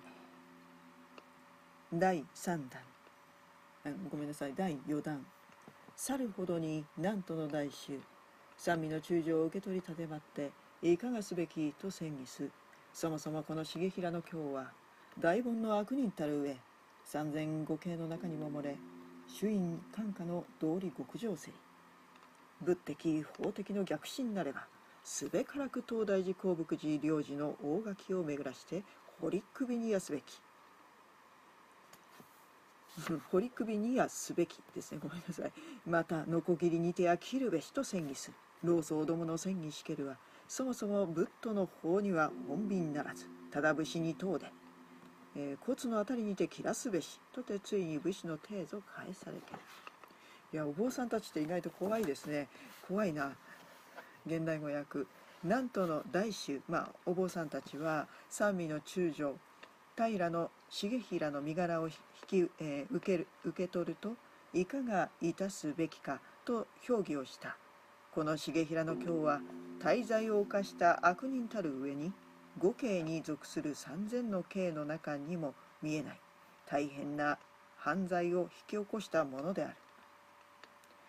だいさんだん、ごめんなさい、だいよんだん。去るほどに南都の大衆、三味の中将を受け取りたてまって、いかがすべきと宣議す。そもそもこの重衡の今日は、大凡の悪人たる上、三千五系の中にも漏れ、主因官下の道理極上せり。仏的法的の逆進なれば、すべからく東大寺興福寺領事の大垣を巡らして、堀首にやすべき。堀首にやすべきですね。ごめんなさい。また、のこぎりにてや切るべしと宣議する。老僧どもの宣議しけるは、そもそも仏徒の法には本便ならず、ただ武士に問うで、えー、骨のあたりにて切らすべし、とてついに武士の定ぞ返されてる。いや、お坊さんたちって意外と怖いですね。怖いな。現代語訳。南都の大衆、まあ、お坊さんたちは、三味の中将、平の重衡の身柄を引き、えー、受ける、受け取ると、いかがいたすべきかと評議をした。この重衡の今日は、大罪を犯した悪人たる上に、五刑に属する三千の刑の中にも見えない、大変な犯罪を引き起こしたものである。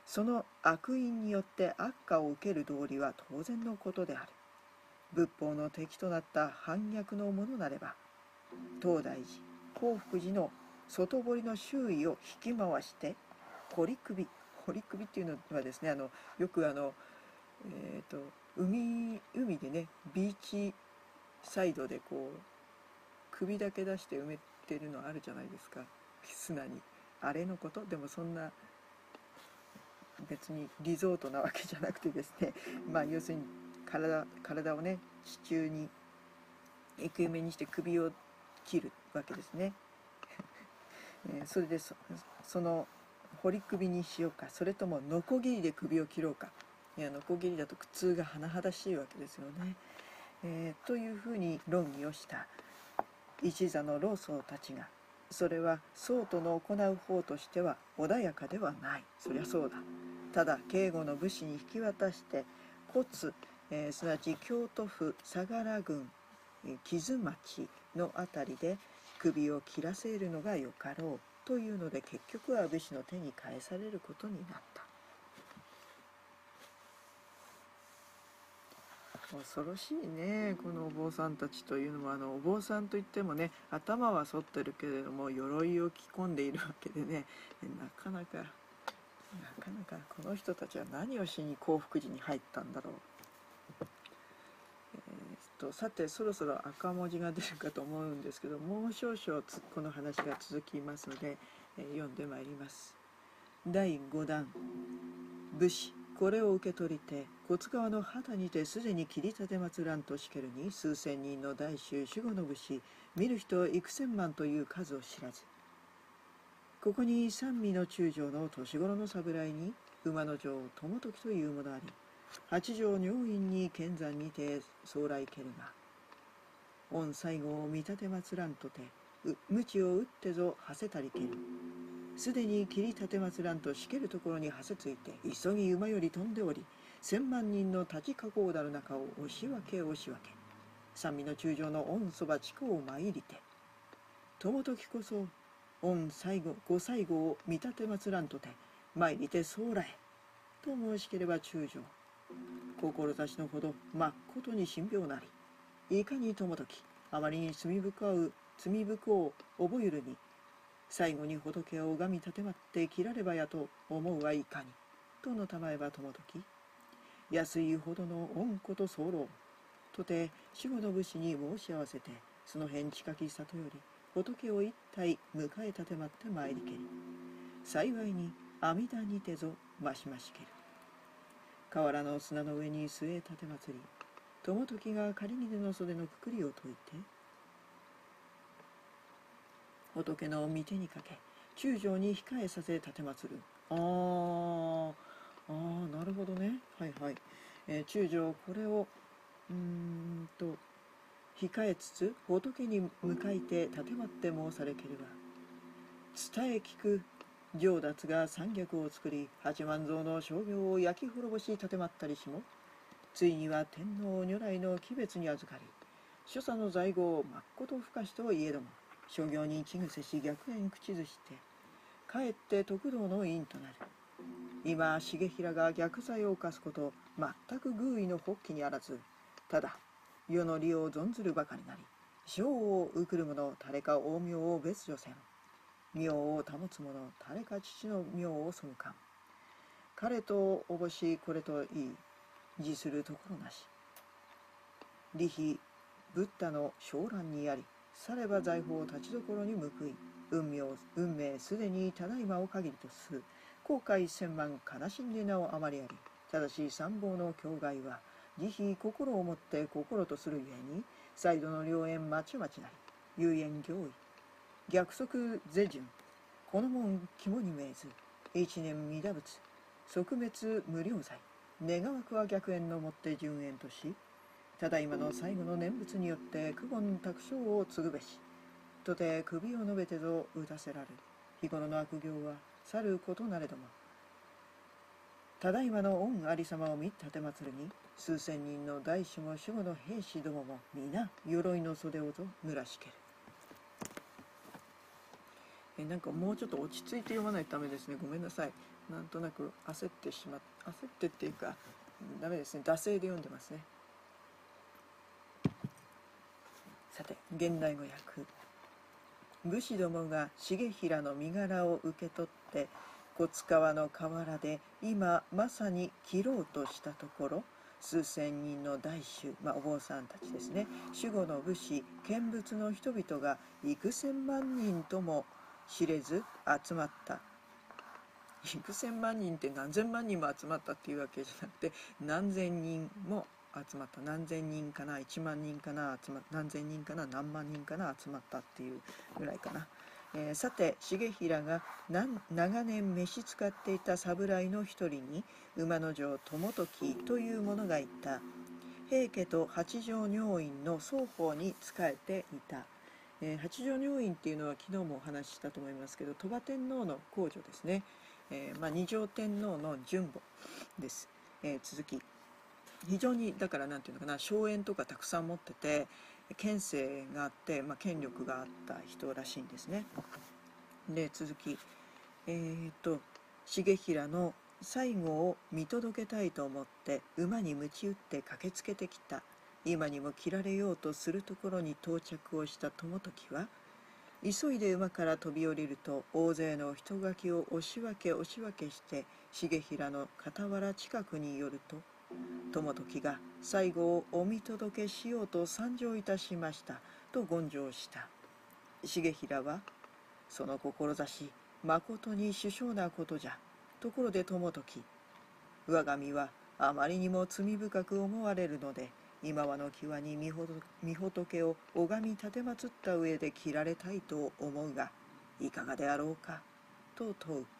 その悪因によって悪果を受ける道理は当然のことである。仏法の敵となった反逆のものなれば、東大寺、興福寺の外堀の周囲を引き回して堀首、堀首っていうのはですね、あのよくあの、えーと、海海でね、ビーチサイドでこう首だけ出して埋めてるのあるじゃないですか、砂に。あれのこと。でもそんな別にリゾートなわけじゃなくてですね、まあ要するに体体をね、地中に生き埋めにして首を切るわけですね。えー、それで そ, その堀首にしようか、それともノコギリで首を切ろうか。いや、ノコギリだと苦痛が甚だしいわけですよね。えー、というふうに論議をした一座の老僧たちが、それは僧との行う方としては穏やかではない。そりゃそうだ。ただ警護の武士に引き渡して骨、えー、すなわち京都府相良郡木津町のあたりで首を切らせるのがよかろうというので、結局は武士の手に返されることになった。恐ろしいね、このお坊さんたちというのも。あのお坊さんといってもね、頭は剃ってるけれども鎧を着込んでいるわけでね、なかなかなかなかこの人たちは何をしに興福寺に入ったんだろう。えー、っとさて、そろそろ赤文字が出るかと思うんですけど、もう少々この話が続きますので、えー、読んでまいります。だいごだん。武士これを受け取りて、骨川の肌にてすでに切り立て祭らんとしけるに、数千人の大衆守護の武士、見る人幾千万という数を知らず、ここに三味の中将の年頃の侍に、馬の城友時というものあり、八条女院に剣山にて総来けるが、御最後を見立て祭らんとて、鞭を打ってぞはせたりける。すでに切り立て祭らんとしけるところにはせついて、急ぎ馬より飛んでおり、千万人の立ち囲うだる中を押し分け押し分け、三味の中将の御そば地区を参りて、友時こそ御最後ご最後を見立て祭らんとて、参りて総来と申しければ中将、志のほどまっことに神妙なり、いかに友時あまりに罪深う罪深う覚ゆるに、最後に仏を拝み立てまって切らればやと思うはいかに、とのたまえば友時、安いほどの恩子と候とて守護の武士に申し合わせて、その辺近き里より仏を一体迎え立てまって参りけり、幸いに阿弥陀にてぞましましける。河原の砂の上に据え立て祭り、友時が仮にでの袖のくくりを解いて、仏の御手にかけ、中将に控えさせ立て祭る。あー、あー、なるほどね。はいはい。えー、中将、これを、うーんと、控えつつ、仏に向かいて立てまって申されければ、伝え聞く上達が三逆を作り、八万蔵の商業を焼き滅ぼし立てまったりしも、ついには天皇如来の鬼別に預かり、所作の在庫をまっこと不可しといえども、商業にちぐせし逆縁口ずして、かえって得道の因となる。今、重衡が逆罪を犯すこと、全く偶意の発起にあらず、ただ、世の利を存ずるばかりなり、将を受くる者、誰か王名を別除せん。名を保つ者、誰か父の名を背かん。彼とおぼしこれといい、自するところなし。利非、ブッダの昇覧にあり、されば財宝立ちどころに報い、運命運命すでにただいまを限りとす、後悔千万悲しんでなおあまりあり、ただし参謀の境外は、慈悲心をもって心とするゆえに、再度の良縁まちまちなり、有縁行為、逆則是順、この門肝に銘ず、一年未打仏、即滅無量罪、願わくは逆縁のもって順縁とし、ただいまの最後の念仏によって苦言託唱を継ぐべし、とて首を述べてぞ打たせられる。日頃の悪行は去ることなれども、ただいまの御ありさまを見立て祭るに、数千人の大守も守護の兵士どもも皆鎧の袖をぞ濡らしける。えなんかもうちょっと落ち着いて読まないとダメですね。ごめんなさい。 なんとなく焦ってしまっ焦ってっていうかダメですね、惰性で読んでますね。さて現代語訳。武士どもが重衡の身柄を受け取って小津川の河原で今まさに切ろうとしたところ、数千人の大衆、まあ、お坊さんたちですね、守護の武士見物の人々が幾千万人とも知れず集まった。幾千万人って何千万人も集まったっていうわけじゃなくて、何千人も集まった。何千人かな、いちまん人かな、集ま何千人かな、何万人かな、集まったっていうぐらいかな。えー、さて重衡が長年召し使っていた侍の一人に馬の城友時という者がいた。平家と八条明院の双方に仕えていた。えー、八条明院っていうのは昨日もお話ししたと思いますけど、鳥羽天皇の皇女ですね。えーまあ、二条天皇の順母です。えー、続き、非常にだからなんていうのかな、荘園とかたくさん持ってて権勢があって、まあ、権力があった人らしいんですね。で続き、えー、っと重衡の最後を見届けたいと思って馬に鞭打って駆けつけてきた。今にも切られようとするところに到着をした友時は、急いで馬から飛び降りると大勢の人垣を押し分け押し分けして重衡の傍ら近くに寄ると、友時が最後をお見届けしようと参上いたしましたと言上した。重衡は、その志まことに殊勝なことじゃ。ところで友時、我が身はあまりにも罪深く思われるので、今はの際に御仏を拝み奉った上で切られたいと思うが、いかがであろうかと問う。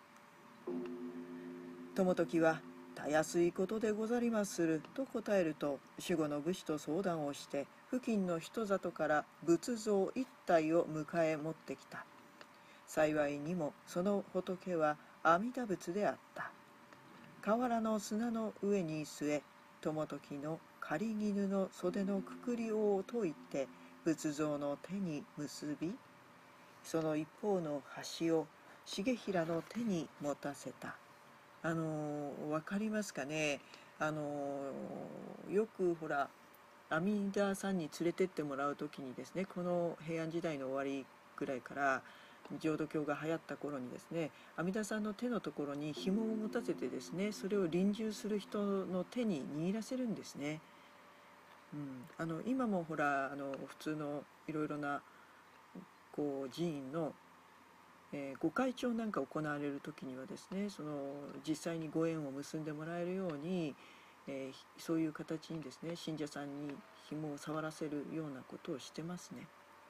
友時は、たやすいことでござりますると答えると、守護の武士と相談をして付近の人里から仏像一体を迎え持ってきた。幸いにもその仏は阿弥陀仏であった。河原の砂の上に据え、友時の狩絹の袖のくくりを解いて仏像の手に結び、その一方の端を重衡の手に持たせた。あのー、分かりますかね。あのー、よくほら阿弥陀さんに連れてってもらう時にですね、この平安時代の終わりぐらいから浄土教が流行った頃にですね、阿弥陀さんの手のところに紐を持たせてですね、それを臨終する人の手に握らせるんですね。うん、あの今もほらあの普通のいろいろなこう寺院の、えー、ご開帳なんか行われる時にはですね、その実際にご縁を結んでもらえるように、えー、そういう形にですね、信者さんに紐を触らせるようなことをしてますね。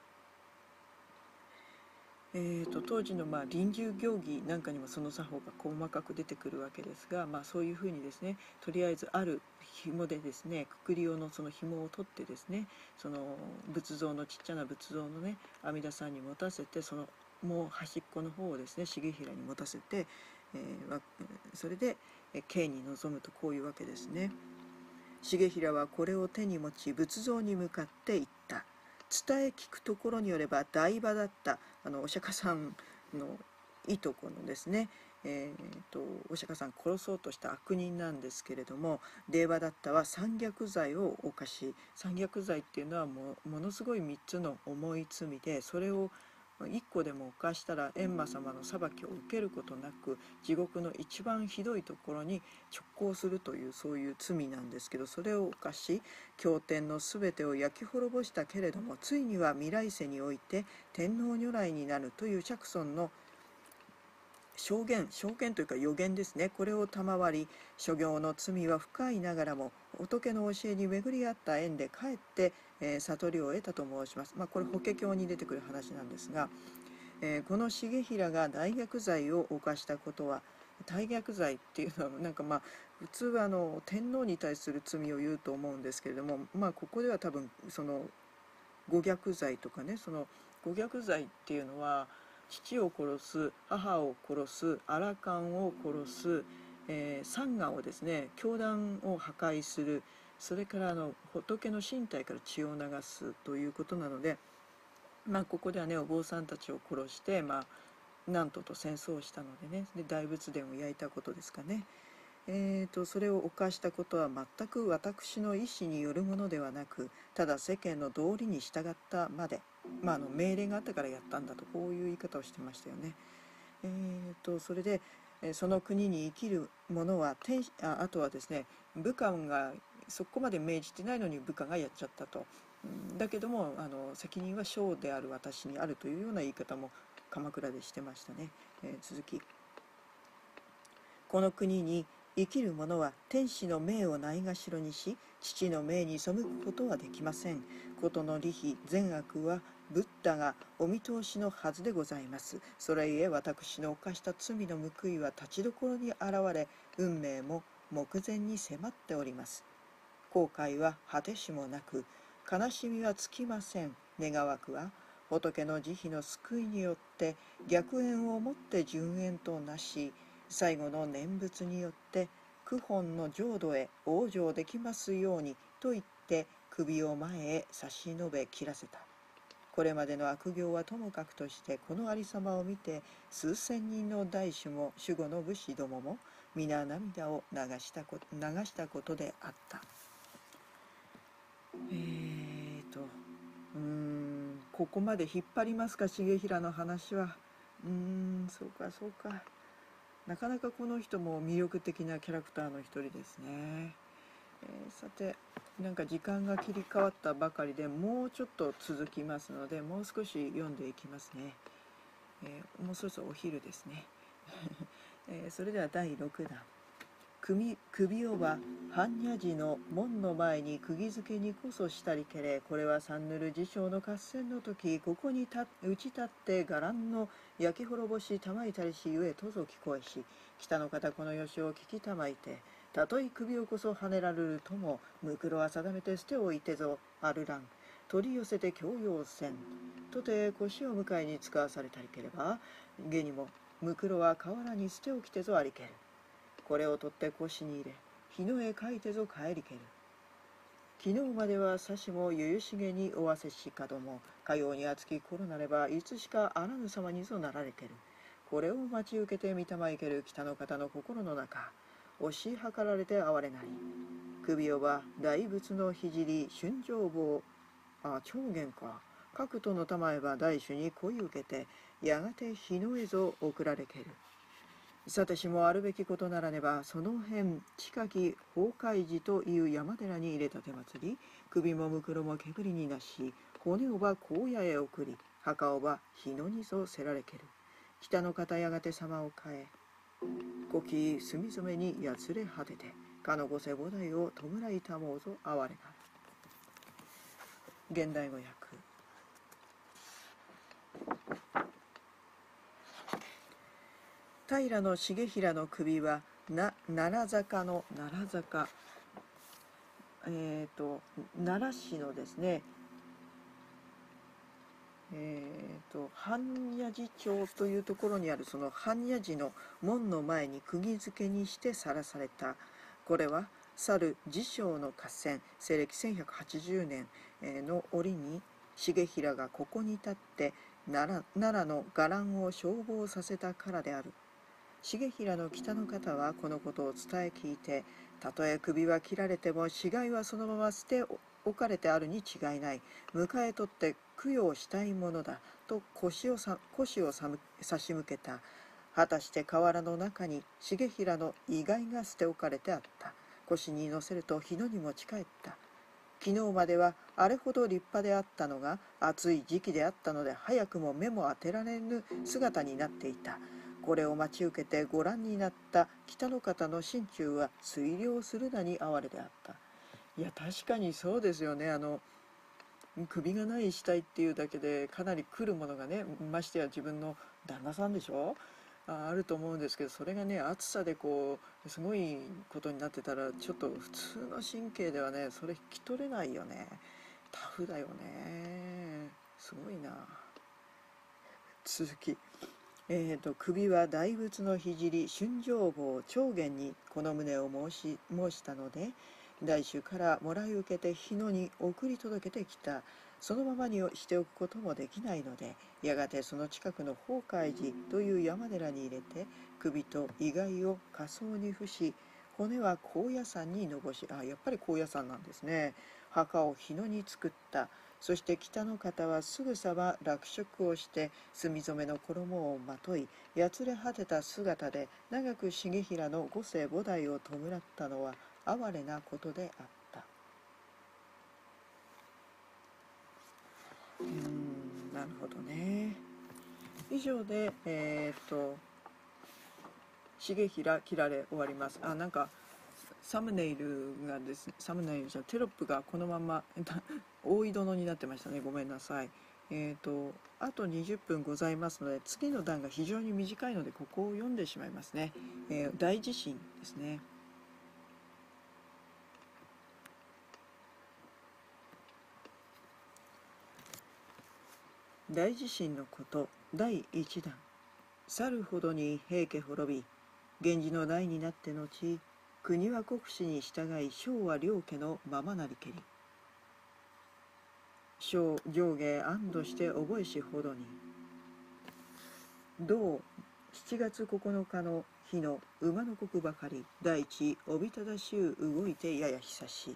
えーと、当時のまあ臨終行儀なんかにもその作法が細かく出てくるわけですが、まあ、そういうふうにですね、とりあえずある紐でですね、くくり用のその紐を取ってですね、その仏像のちっちゃな仏像のね、阿弥陀さんに持たせて、そのもう端っこの方をですね、重衡に持たせて、えー、それで刑に臨むと、こういうわけですね。重衡はこれを手に持ち仏像に向かって言った。伝え聞くところによれば台場だった。あのお釈迦さんのいとこのですね、えー、とお釈迦さん殺そうとした悪人なんですけれども、デーバダッタは三逆罪を犯し、三逆罪っていうのはもものすごいみっつの重い罪で、それをいっこでも犯したら閻魔様の裁きを受けることなく地獄の一番ひどいところに直行するという、そういう罪なんですけど、それを犯し経典の全てを焼き滅ぼしたけれども、ついには未来世において天皇如来になるという釈尊の証言証言というか予言ですね。これを賜り、諸行の罪は深いながらも仏の教えに巡り合った縁でかえって、えー、悟りを得たと申します。まあ、これ法華経に出てくる話なんですが、えー、この重衡が大逆罪を犯したことは、大逆罪っていうのはなんかまあ普通はあの天皇に対する罪を言うと思うんですけれども、まあここでは多分その五逆罪とかね、その五逆罪っていうのは父を殺す、母を殺す、アラカンを殺す、えー、サンガをですね、教団を破壊する、それからあの仏の身体から血を流すということなので、まあここではね、お坊さんたちを殺して、まあ南都と戦争をしたのでね、で大仏殿を焼いたことですかね。えーと、それを犯したことは全く私の意思によるものではなく、ただ世間の道理に従ったまで、まあ、あの命令があったからやったんだと、こういう言い方をしてましたよね。えーと、それでその国に生きる者は天ああとはですね、部下がそこまで命じてないのに部下がやっちゃったと。だけどもあの責任は将である私にあるというような言い方も鎌倉でしてましたね。えー、続き、この国に生きる者は天使の命をないがしろにし、父の命に背くことはできません。ことの利否善悪はブッダがお見通しのはずでございます。それゆえ私の犯した罪の報いは立ちどころに現れ、運命も目前に迫っております。後悔は果てしもなく、悲しみは尽きません。願わくは仏の慈悲の救いによって逆縁をもって順縁となし、最後の念仏によって九本の浄土へ往生できますようにと言って首を前へ差し伸べ切らせた。これまでの悪行はともかくとして、このありさまを見て数千人の大衆も守護の武士どもも皆涙を流したこ流したことであった。えーとうーんここまで引っ張りますか、重衡の話は。うーんそうかそうか。なかなかこの人も魅力的なキャラクターの一人ですね。えー、さて、なんか時間が切り替わったばかりで、もうちょっと続きますので、もう少し読んでいきますね。えー、もうそろそろお昼ですね。えー、それではだいろくだん。首, 首をは般若寺の門の前に釘付けにこそしたりけれ、これは三ぬる自称の合戦の時、ここにた打ち立って伽藍の焼き滅ぼしたまいたりしゆえとぞ聞こえし、北の方このよしを聞きたまいて、たとえ首をこそ跳ねられるとも、むくろは定めて捨ておいてぞあるらん、取り寄せて強要せん、とて腰を迎えに使わされたりければ、下にもむくろは河原に捨ておきてぞありける。これを取って腰に入れ、日の絵描いてぞ帰りける。昨日まではさしもゆゆしげにおわせしかども、かように厚き頃なれば、いつしかあらぬ様にぞなられける。これを待ち受けて見たまいける北の方の心の中、押し量られて哀れなり。首をは大仏の聖春上坊、あ、長元か。各との玉へば大主に恋受けて、やがて日の絵ぞ送られける。さてしもあるべきことならねば、その辺近き法海寺という山寺に入れたて祭り、首もむくろも煙になし、骨をば荒野へ送り、墓をば日野にぞせられける。北の方やがて様を変え、古き墨染めにやつれ果てて、かの御世菩提を弔いたもうぞ哀れなる。現代語訳。平重衡の首はな奈良坂の奈良坂、えーと奈良市のですね、えーと般若寺町というところにあるその般若寺の門の前に釘付けにしてさらされた。これは去る治承の合戦、西暦せんひゃくはちじゅうねんの折に重衡がここに立って奈良、奈良の伽藍を消防させたからである。重衡の北の方はこのことを伝え聞いて、たとえ首は切られても死骸はそのまま捨て置かれてあるに違いない。迎え取って供養したいものだと腰をさ腰をさむ差し向けた。果たして河原の中に重衡の遺骸が捨て置かれてあった。腰に乗せると日野に持ち帰った。昨日まではあれほど立派であったのが、暑い時期であったので早くも目も当てられぬ姿になっていた。これを待ち受けてご覧になった北の方の心中は推量するなに哀れであった。いや確かにそうですよね。あの首がない死体っていうだけでかなり来るものがね、ましてや自分の旦那さんでしょ、ああると思うんですけど、それがね暑さでこうすごいことになってたら、ちょっと普通の神経ではねそれ引き取れないよね。タフだよね、すごいな。続き、えーと、首は大仏の聖春上坊長元にこの旨を申し申したので、大衆からもらい受けて日野に送り届けてきた。 そのままにしておくこともできないので、やがてその近くの法海寺という山寺に入れて、首と遺骸を火葬に付し、骨は高野山に残し、あ、やっぱり高野山なんですね。墓を日野に作った。そして北の方はすぐさま落色をして墨染めの衣をまとい、やつれ果てた姿で長く重衡の五世菩提を弔ったのは哀れなことであった。うーん、なるほどね。以上で、えー、っと重衡切られ終わります。あ、なんかサムネイルがですね、サムネイルじゃテロップがこのまま大井殿になってましたね。ごめんなさい。えっとあとにじゅっぷんございますので、次の段が非常に短いのでここを読んでしまいますね。えー、大地震ですね。大地震のことだいいちだん。去るほどに平家滅び、源氏の代になって後、国は国司に従い昭は両家のままなりけり。小上下安堵して覚えしほどに。同しちがつここのかの日の馬の刻ばかり、大地おびただしゅう動いてやや久し。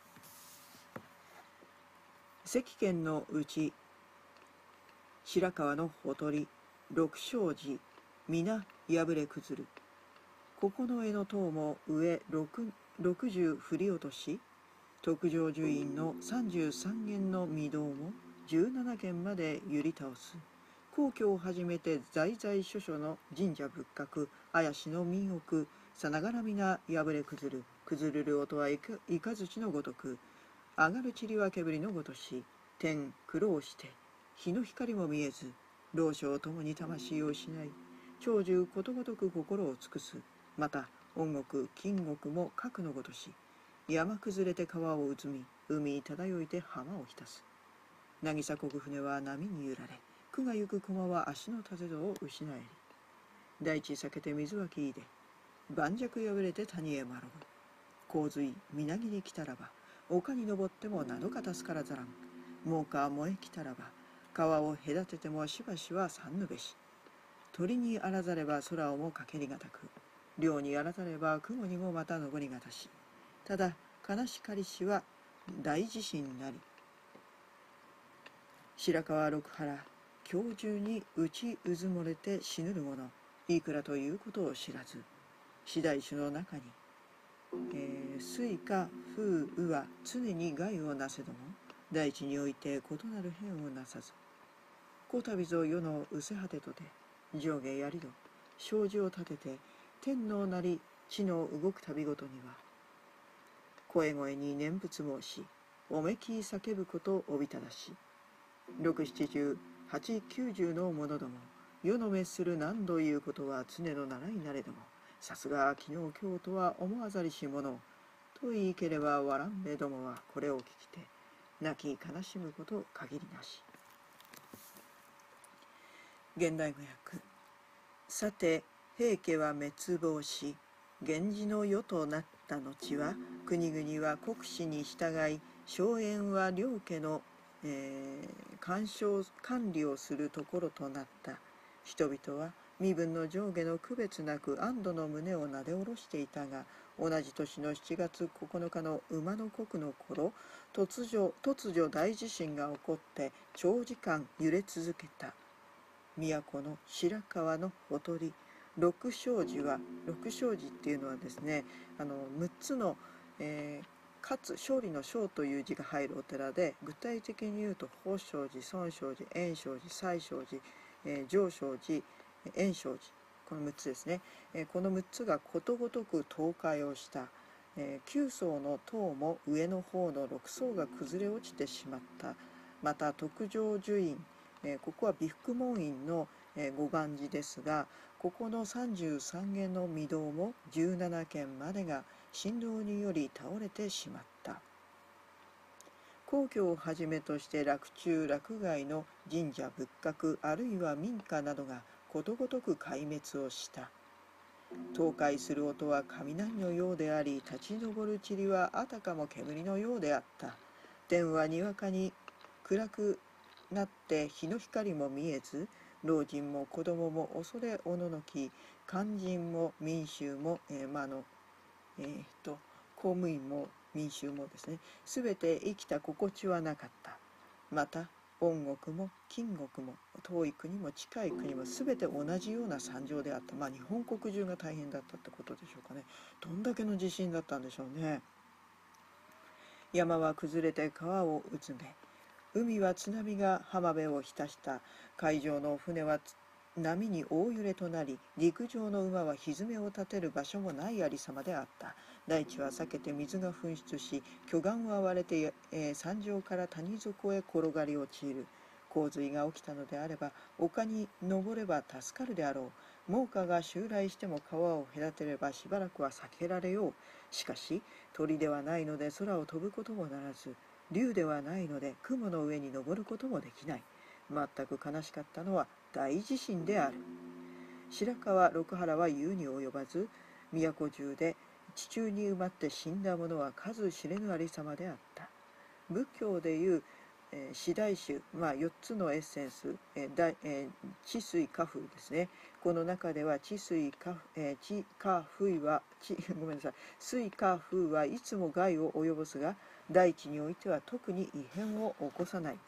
関県のうち、白川のほとり、六正寺、皆破れ崩る。九重の塔も上六六十振り落とし、特上寿院の三十三軒の御堂も十七軒まで揺り倒す。皇居をはじめて在在所々の神社仏閣、怪しの民屋、さながら皆破れ崩る。崩るる音はいかづのごとく、上がる塵は煙のごとし、天苦労して、日の光も見えず、老少ともに魂を失い、長寿ことごとく心を尽くす。また、音国、金国も核のごとし、山崩れて川を渦み、海に漂いて浜を浸す。渚こぐ船は波に揺られ、区が行く駒は足の立て戸を失えり。大地避けて水はきいで、盤石破れて谷へまろぐ。洪水、みなぎり来たらば、丘に登ってもなどか助からざらん。猛火燃え来たらば、川を隔ててもしばしは三ぬべし。鳥にあらざれば空をもかけりがたく、漁にあらざれば雲にもまた登りがたし。ただ悲しかりしは大地震なり。白川六原、今日中に打ちうずもれて死ぬる者、いくらということを知らず、次第種の中に、えー、水か風雨は常に害をなせども、大地において異なる変をなさず、こたびぞ世のうせ果てとて、上下やりど、障子を立てて、天のなり地の動く旅ごとには、声声に念仏申し、おめき叫ぶことおびただし、六七十、八九十の者ども、世の滅する何度いうことは常の習いなれども、さすが昨日今日とは思わざりしもの、と言いければわらんべどもはこれを聞きて、泣き悲しむこと限りなし。現代語訳。さて、平家は滅亡し、源氏の世となった後は、国々は国司に従い、荘園は両家の、えー、干渉管理をするところとなった。人々は身分の上下の区別なく安堵の胸をなで下ろしていたが、同じ年のしちがつここのかの馬の刻の頃、突如突如大地震が起こって長時間揺れ続けた。都の白川のほとり、六正寺は、六正寺っていうのはですね、あのむっつの、えー、かつ勝利の勝という字が入るお寺で、具体的に言うと宝生寺、尊生寺、延生寺、西生寺、えー、上生寺、延生寺、このむっつですね、えー、このむっつがことごとく倒壊をした。えー、きゅう層の塔も上の方のろく層が崩れ落ちてしまった。また特上寿院、えー、ここは美福門院の、えー、護岸寺ですが、ここのさんじゅうさん軒の御堂もじゅうなな軒までが振動により倒れてしまった。皇居をはじめとして洛中洛外の神社仏閣あるいは民家などがことごとく壊滅をした。倒壊する音は雷のようであり、立ち上る塵はあたかも煙のようであった。天はにわかに暗くなって日の光も見えず、老人も子供も恐れおののき、官人も民衆も、えーまああのえー、と公務員も民衆もですね、すべて生きた心地はなかった。また恩国も金国も遠い国も近い国もすべて同じような惨状であった。まあ日本国中が大変だったってことでしょうかね。どんだけの地震だったんでしょうね。山は崩れて川をうつめ、海は津波が浜辺を浸した。海上の船は波に大揺れとなり、陸上の馬は蹄を立てる場所もないありさまであった。大地は裂けて水が噴出し、巨岩は割れて、えー山上から谷底へ転がり落ちる。洪水が起きたのであれば、丘に登れば助かるであろう。猛火が襲来しても川を隔てればしばらくは避けられよう。しかし、鳥ではないので空を飛ぶこともならず、竜ではないので雲の上に登ることもできない。全く悲しかったのは大地震である。白川六原は言うに及ばず、都中で地中に埋まって死んだ者は数知れぬありさまであった。仏教でいう、えー、四大宗、まあ、よっつのエッセンス、えーだえー、地水火風ですね。この中では地水火、えー、地火風は地ごめんなさい水火風はいつも害を及ぼすが、大地においては特に異変を起こさない。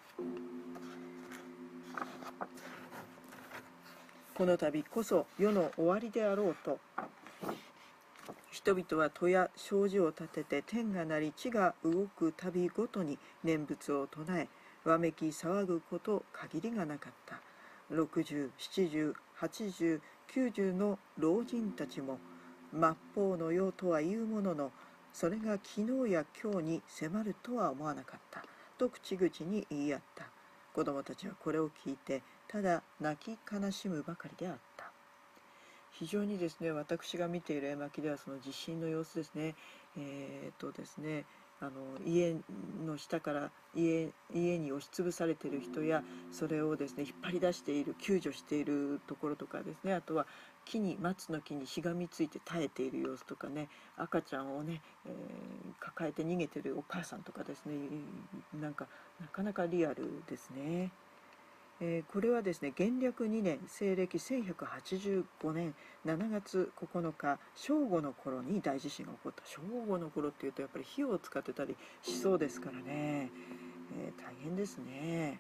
この度こそ世の終わりであろうと、人々は戸や障子を立てて天が鳴り地が動くたびごとに念仏を唱え、わめき騒ぐこと限りがなかった。六十、七十、八十、九十の老人たちも末法の世とは言うものの、それが昨日や今日に迫るとは思わなかったと口々に言い合った。子供たちはこれを聞いてただ泣き悲しむばかりであった。非常にですね、私が見ている絵巻ではその地震の様子ですね、えー、っとですね、あの家の下から家家に押しつぶされている人や、それをですね引っ張り出している救助しているところとかですね、あとは木に松の木にしがみついて耐えている様子とかね、赤ちゃんをね、えー抱えて逃げてるお母さんとかですね、なんかなかなかリアルですね。えーこれはですね、元暦にねん、西暦せんひゃくはちじゅうごねんしちがつここのか、正午の頃に大地震が起こった。正午の頃っていうとやっぱり火を使ってたりしそうですからね、えー大変ですね。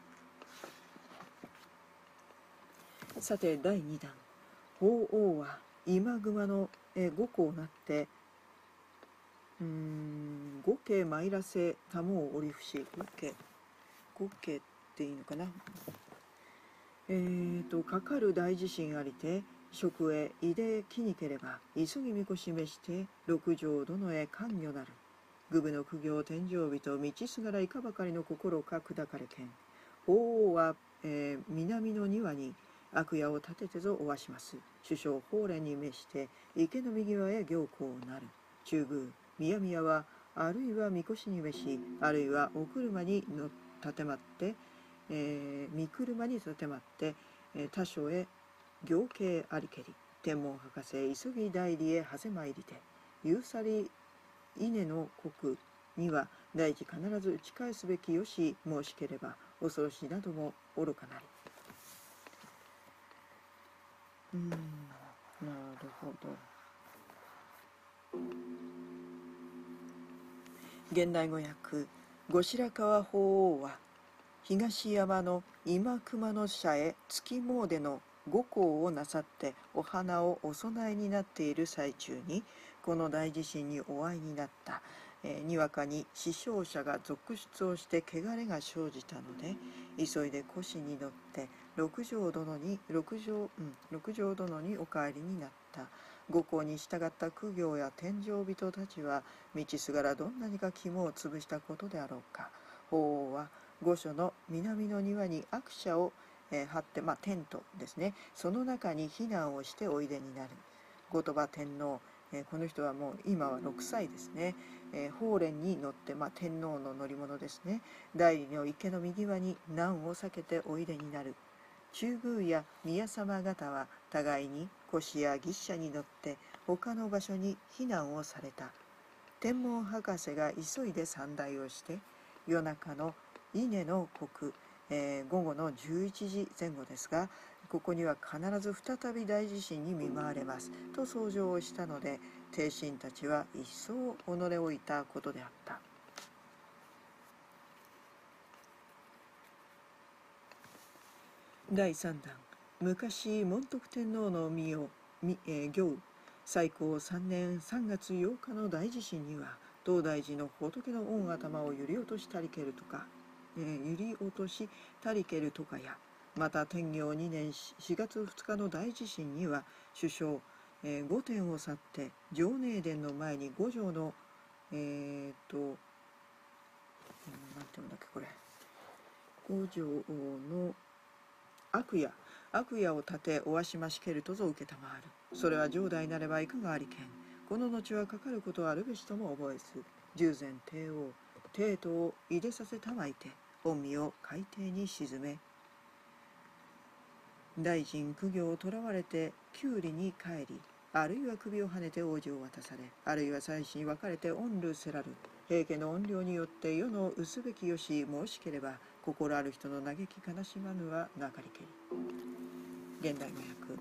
さてだいにだん、法皇は今熊の、えー、五個をなって、うーん五家参らせたもを折り伏し、五家五家っていいのかな、えーと、かかる大地震ありて、職へいできにければ、急ぎみこしめして、六条殿へ関与なる。愚部の苦行天井人、道すがらいかばかりの心か砕かれけん。法皇は、えー南の庭に悪夜を立ててぞおわします。首相法蓮に召して、池の右側へ行幸なる。中宮、宮々は、あるいはみこしに召し、あるいはお車にの立てまって、えー、見車に立てまって、えー、他所へ行慶ありけり、天文博士急ぎ代理へはぜまいりて、ゆうさり稲の国には大事必ず打ち返すべきよし申しければ、恐ろしなども愚かなり。うーん、なるほど。現代語訳、後白河法皇は東山の今熊野社へ月詣の御行をなさってお花をお供えになっている最中に、この大地震にお会いになった。えーにわかに死傷者が続出をして汚れが生じたので、急いで輿に乗って六条殿に六条、うん、六条殿にお帰りになった。御行に従った苦行や天上人たちは、道すがらどんなにか肝を潰したことであろうか。法皇は御所の南の庭に悪者を、えー張って、まあ、テントですね、その中に避難をしておいでになる。後鳥羽天皇、えーこの人はもう今はろくさいですね。えー、法蓮に乗って、まあ、天皇の乗り物ですね。大理の池の右側に難を避けておいでになる。中宮や宮様方は互いに輿や牛車に乗って他の場所に避難をされた。天文博士が急いで参内をして、夜中の稲の刻、えー、午後のじゅういちじぜん後ですが、ここには必ず再び大地震に見舞われますと奏上をしたので、帝臣たちは一層己をいたことであった。だいさんだん、昔門徳天皇の御代、えー、行最高さんねんさんがつようかの大地震には、東大寺の仏の御頭を揺り落としたりけるとか、えー、揺り落としたりけるとかや、また天行にねんしがつふつかの大地震には、首相、えー、御殿を去って常寧殿の前に五条のえー、っと、なんていうんだっけこれ、五条の悪夜悪夜を立ておわしましけるとぞ受けたまわる。それは上代なればいかがありけん。この後はかかることあるべしとも覚えず、従前帝王帝都をいでさせたまいて、御身を海底に沈め、大臣公行を囚われて宮里に帰り、あるいは首をはねて王子を渡され、あるいは妻子に別れて御流せらる。平家の怨霊によって世のうすべきよし申しければ、心ある人の嘆き悲しまぬはなかりけり。現代の訳。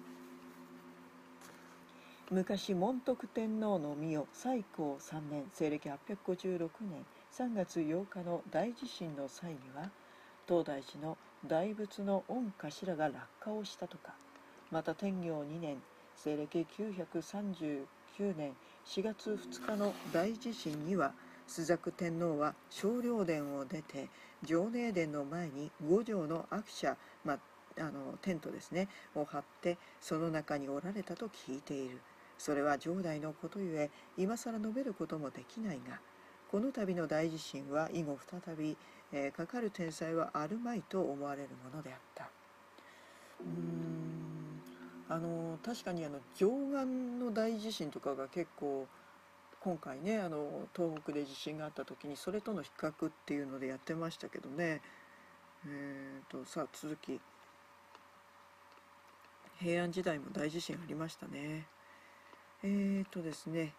昔門徳天皇の御代最高さんねん西暦はっぴゃくごじゅうろくねんさんがつようかの大地震の際には、東大寺の大仏の御頭が落下をしたとか、また天行にねん西暦きゅうひゃくさんじゅうきゅうねんしがつふつかの大地震には、朱雀天皇は少陵殿を出て常寧殿の前に五条の悪者、まあのテントですねを張って、その中におられたと聞いている。それは上代のことゆえ今更述べることもできないが、この度の大地震は以後再び、えー、かかる天災はあるまいと思われるものであった。うーんあの確かにあの上岸の大地震とかが結構今回ね、あの東北で地震があった時にそれとの比較っていうのでやってましたけどね。えーとさあ続き、平安時代も大地震ありましたね。えーとですね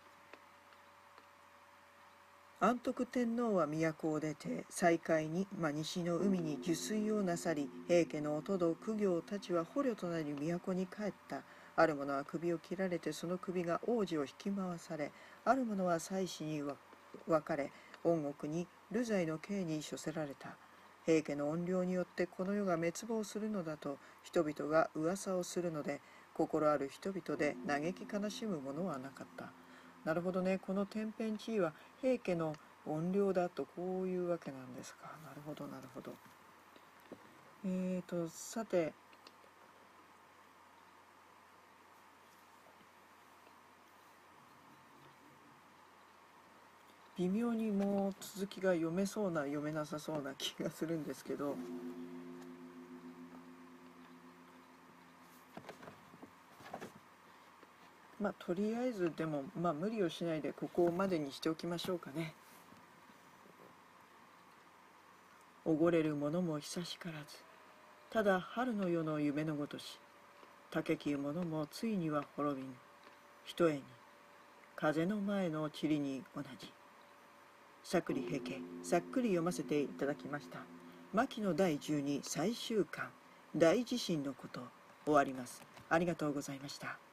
安徳天皇は都を出て西海に、まあ、西の海に受水をなさり、平家の音と公行たちは捕虜となり都に帰った。ある者は首を切られてその首が王子を引き回され、ある者は妻子に分かれ恩国に流罪の刑に処せられた。平家の怨霊によってこの世が滅亡するのだと人々が噂をするので、心ある人々で嘆き悲しむ者はなかった。なるほどね、この天変地異は平家の怨霊だとこういうわけなんですか。なるほどなるほど。えーとさて微妙にもう続きが読めそうな読めなさそうな気がするんですけど、まあとりあえずでもまあ無理をしないでここまでにしておきましょうかね。おごれる者も久しからず、ただ春の夜の夢のごとし、竹き者もついには滅びぬ。ひとえに風の前の塵に同じ。さっくり平家、さっくり読ませていただきました。牧野だいじゅうに最終巻、大地震のこと終わります。ありがとうございました。